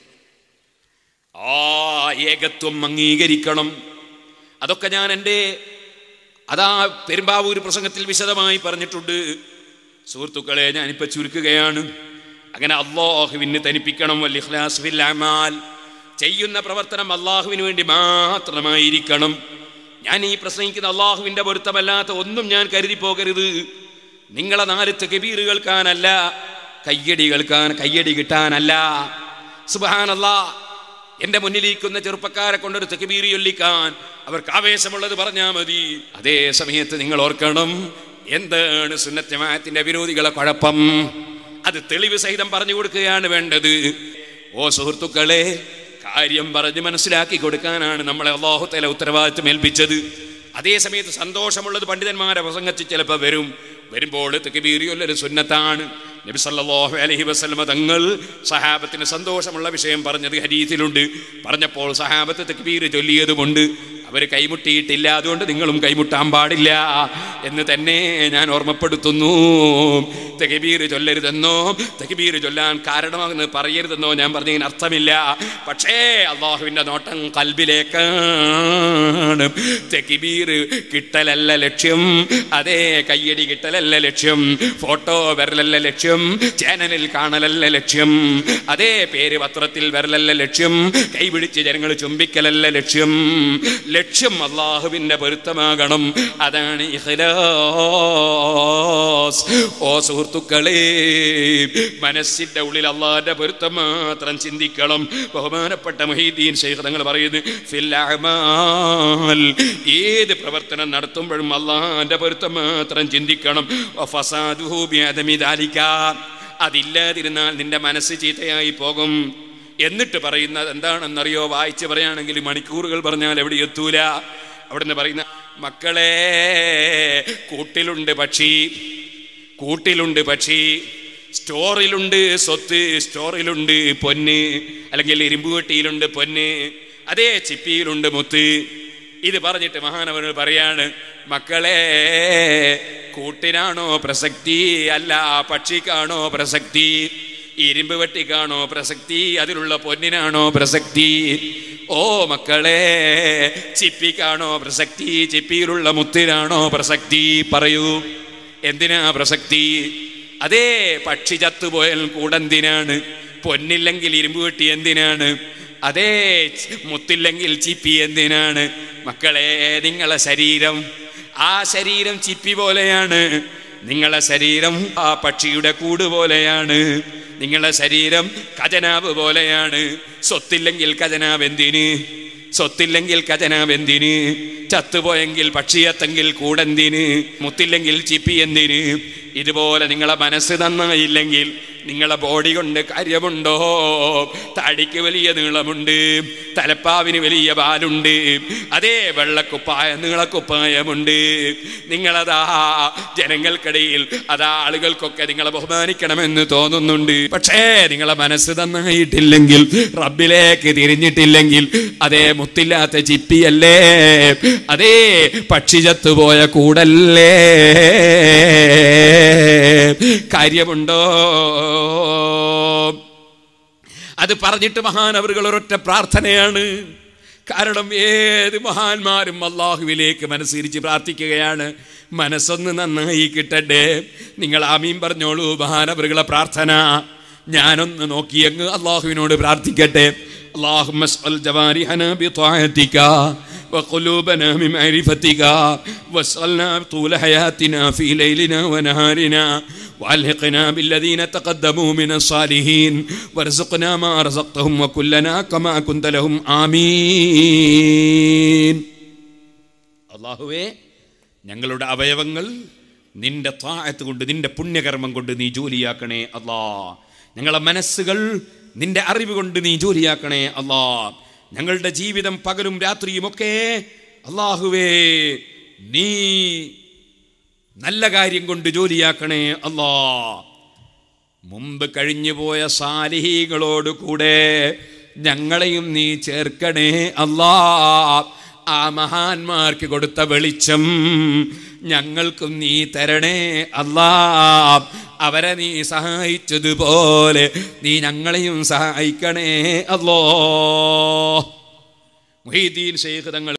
ആ ഏകത്വം അംഗീകരിക്കണം. അതൊക്കെ ഞാൻ എൻ്റെ അതാ പെരുമ്പാവൂർ പ്രസംഗത്തിൽ വിശദമായി പറഞ്ഞിട്ടുണ്ട്. സുഹൃത്തുക്കളെ, ഞാനിപ്പോൾ ചുരുക്കുകയാണ്. അങ്ങനെ അല്ലാഹുവിനെ തനിപ്പിക്കണം. വൽ ഇഖ്ലാസ് ഫിൽ അമാൽ, ചെയ്യുന്ന പ്രവർത്തനം അള്ളാഹുവിന് വേണ്ടി മാത്രമായിരിക്കണം. ഞാൻ ഈ പ്രസംഗിക്കുന്ന അള്ളാഹുവിൻ്റെ പൊരുത്തമല്ലാത്ത ഒന്നും ഞാൻ കരുതി പോകരുത്. നിങ്ങളെ നാല് തക്ബീർ കേൾക്കാനല്ല, കയ്യടി കേൾക്കാൻ, കയ്യടി കിട്ടാനല്ല. സുബ്ഹാനല്ലാഹ്, എൻ്റെ മുന്നിലിരിക്കുന്ന ചെറുപ്പക്കാരെ കൊണ്ടൊരു തക്ബീർ ചൊല്ലിക്കാൻ അവർക്ക് ആവേശമുള്ളത് പറഞ്ഞാൽ മതി. അതേ സമയത്ത് നിങ്ങൾ ഓർക്കണം, എന്താണ് സുന്നത്ത് ജമാഅത്തിന്റെ വിരോധികളെ കുഴപ്പം? അത് തെളിവ് സഹിതം പറഞ്ഞു കൊടുക്കുകയാണ് വേണ്ടത്. ഓ സുഹൃത്തുക്കളെ, കാര്യം പറഞ്ഞ് മനസ്സിലാക്കി കൊടുക്കാനാണ് നമ്മളെ അല്ലാഹു തആല ഉത്തരവാദിത്വം ഏൽപ്പിച്ചത്. അതേ സമയത്ത് സന്തോഷമുള്ളത് പണ്ഡിതന്മാരെ പ്രസംഗത്തിൽ ചിലപ്പോൾ വരും. വരുമ്പോൾ തക്ബീർ ചൊല്ലൽ സുന്നത്താണ്. നബി സല്ലല്ലാഹു അലൈഹി വസല്ലം തങ്ങൾ സഹാബത്തിന് സന്തോഷമുള്ള വിഷയം പറഞ്ഞത് ഹദീസിലുണ്ട്. പറഞ്ഞപ്പോൾ സഹാബത്ത് തക്ബീർ ചൊല്ലിയതുകൊണ്ട് അവർ കൈമുട്ടിയിട്ടില്ല. അതുകൊണ്ട് നിങ്ങളും കൈമുട്ടാൻ പാടില്ല എന്ന് തന്നെ ഞാൻ ഓർമ്മപ്പെടുത്തുന്നു. തക്ബീർ ചൊല്ലരുതെന്നോ തക്ബീർ ചൊല്ലാൻ കാരണമാകുന്നത് പറയരുതെന്നോ ഞാൻ പറഞ്ഞതിന് അർത്ഥമില്ല. പക്ഷേ അള്ളാഹുവിൻ്റെ നോട്ടം ഖൽബിലേക്കാണ്. തക്ബീർ കിട്ടലല്ല ലക്ഷ്യം, അതേ കയ്യടി കിട്ടലല്ല ലക്ഷ്യം, ഫോട്ടോ വരലല്ല ലക്ഷ്യം, ചാനലിൽ കാണലല്ല ലക്ഷ്യം, അതേ പേര് പത്രത്തിൽ വരലല്ല ലക്ഷ്യം, കൈപിടിച്ച് ജനങ്ങൾ ചുംബിക്കലല്ല ലക്ഷ്യം. ലക്ഷ്യം അള്ളാഹുവിൻ്റെ പൊരുത്തമാകണം. അതാണ് ഇഖ്ലാസ്. ഓ സുഹൃത്തുക്കളെ, മനസ്സിൻ്റെ ഉള്ളിൽ അള്ളാഹിൻ്റെ പൊരുത്തം മാത്രം ചിന്തിക്കണം. ബഹുമാനപ്പെട്ട മുഹീദ്ദീൻ ശൈഖ് തങ്ങൾ പറയുന്നു, ഫിൽ അഅ്മാൽ, ഏത് പ്രവർത്തനം നടത്തുമ്പോഴും അള്ളാഹിൻ്റെ പൊരുത്തം മാത്രം ചിന്തിക്കണം. ഫസാദുഹു ബിഅദമി ദാലിക, അതില്ലാതിരുന്നാൽ നിന്റെ മനസ്സ് ചീത്തയായി പോകും. എന്നിട്ട് പറയുന്നത് എന്താണെന്നറിയോ? വായിച്ച് പറയുകയാണെങ്കിൽ മണിക്കൂറുകൾ പറഞ്ഞാൽ എവിടെ എത്തൂല. അവിടുന്ന് പറയുന്ന, മക്കളെ, കൂട്ടിലുണ്ട് പക്ഷി, കൂട്ടിലുണ്ട് പക്ഷി, സ്റ്റോറിലുണ്ട് സ്വത്ത്, സ്റ്റോറിലുണ്ട് പൊന്ന്, അല്ലെങ്കിൽ ഇരുമ്പ് പെട്ടിയിലുണ്ട് പൊന്ന്, അതേ ചിപ്പിയിലുണ്ട് മുത്ത്. ഇത് പറഞ്ഞിട്ട് മഹാനവർ പറയാണ്, മക്കളെ, കൂട്ടിനാണോ പ്രസക്തി, അല്ല പക്ഷിക്കാണോ പ്രസക്തി? ഇരുമ്പ് വെട്ടിക്കാണോ പ്രസക്തി, അതിലുള്ള പൊന്നിനാണോ പ്രസക്തി? ഓ മക്കളെ, ചിപ്പിക്കാണോ പ്രസക്തി, ചിപ്പിയിലുള്ള മുത്തിനാണോ പ്രസക്തി? പറയൂ, എന്തിനാ പ്രസക്തി? അതേ, പക്ഷി ചത്തുപോയാൽ കൂടെന്തിനാണ്? പൊന്നില്ലെങ്കിൽ ഇരുമ്പ് വെട്ടി എന്തിനാണ്? അതേ, മുത്തില്ലെങ്കിൽ ചിപ്പി എന്തിനാണ്? മക്കളെ, നിങ്ങളെ ശരീരം, ആ ശരീരം ചിപ്പി പോലെയാണ്. നിങ്ങളെ ശരീരം ആ പക്ഷിയുടെ കൂട് പോലെയാണ്. നിങ്ങളുടെ ശരീരം ഖജനാവ് പോലെയാണ്. സ്വത്തില്ലെങ്കിൽ ഖജനാവ് എന്തിന്? സ്വത്തില്ലെങ്കിൽ ഖജനാവ് എന്തിന്? ചത്തുപോയെങ്കിൽ പക്ഷിയത്തെങ്കിൽ കൂടെന്തിന്? മുത്തില്ലെങ്കിൽ ചിപ്പി എന്തിന്? ഇതുപോലെ നിങ്ങളെ മനസ്സ് നന്നായില്ലെങ്കിൽ നിങ്ങളെ ബോഡി കൊണ്ട് കാര്യമുണ്ടോ? തടിക്ക് വലിയ നീളമുണ്ട്, തലപ്പാവിന് വലിയ പാലുണ്ട്, അതേ വെള്ളക്കുപ്പായ നീളക്കുപ്പായമുണ്ട്. നിങ്ങളതാ ജനങ്ങൾക്കിടയിൽ അതാ ആളുകൾക്കൊക്കെ നിങ്ങളെ ബഹുമാനിക്കണമെന്ന് തോന്നുന്നുണ്ട്. പക്ഷേ നിങ്ങളെ മനസ്സ് നന്നായിട്ടില്ലെങ്കിൽ, റബ്ബിലേക്ക് തിരിഞ്ഞിട്ടില്ലെങ്കിൽ, അതേ മുത്തില്ലാത്ത ചിപ്പിയല്ലേ, അതേ പക്ഷി ചത്തുപോയ കൂടല്ലേ, കാര്യമുണ്ടോ? അത് പറഞ്ഞിട്ട് മഹാനവറുകൾ ഒരൊറ്റ പ്രാർത്ഥനയാണ്. കാരണം ഏത് മഹാന്മാരും അള്ളാഹുവിലേക്ക് മനസ്സിരിച്ച് പ്രാർത്ഥിക്കുകയാണ്, മനസ്സൊന്ന് നന്നായി കിട്ടട്ടെ. നിങ്ങൾ ആമീൻ പറഞ്ഞോളൂ. മഹാനവറുകളെ പ്രാർത്ഥന ഞാനൊന്ന് നോക്കിയങ്ങ് അള്ളാഹുവിനോട് പ്രാർത്ഥിക്കട്ടെ. اللهم اسأل جوارحنا بطاعتك وقلوبنا من معرفتك واسألنا طول حياتنا في ليلنا ونهارنا وألحقنا بالذين تقدموا من الصالحين وارزقنا ما رزقتهم وكلنا كما كنت لهم آمين. അല്ലാഹുവേ, ഞങ്ങളുടെ അവയവങ്ങൾ നിന്റെ ത്വാഅത്ത് കൊണ്ട്, നിന്റെ പുണ്യകർമ്മം കൊണ്ട് നീ ജോലിയാക്കണേ അല്ലാ. ഞങ്ങളുടെ മനസ്സുകൾ നിന്റെ അറിവ് കൊണ്ട് നീ ജോലിയാക്കണേ അല്ലാ. ഞങ്ങളുടെ ജീവിതം പകലും രാത്രിയുമൊക്കെ അല്ലാഹുവേ നീ നല്ല കാര്യം കൊണ്ട് ജോലിയാക്കണേ അല്ലാ. മുമ്പ് കഴിഞ്ഞുപോയ സാലിഹീകളോട് കൂടെ ഞങ്ങളെയും നീ ചേർക്കണേ അല്ലാ. ആ മഹാന്മാർക്ക് കൊടുത്ത വെളിച്ചം ഞങ്ങൾക്കും നീ തരണേ അല്ലാ. അവരെ നീ സഹായിച്ചതുപോലെ നീ ഞങ്ങളെയും സഹായിക്കണേ അല്ലാ. മുഹീദ്ദീൻ ശൈഖ് തങ്ങൾ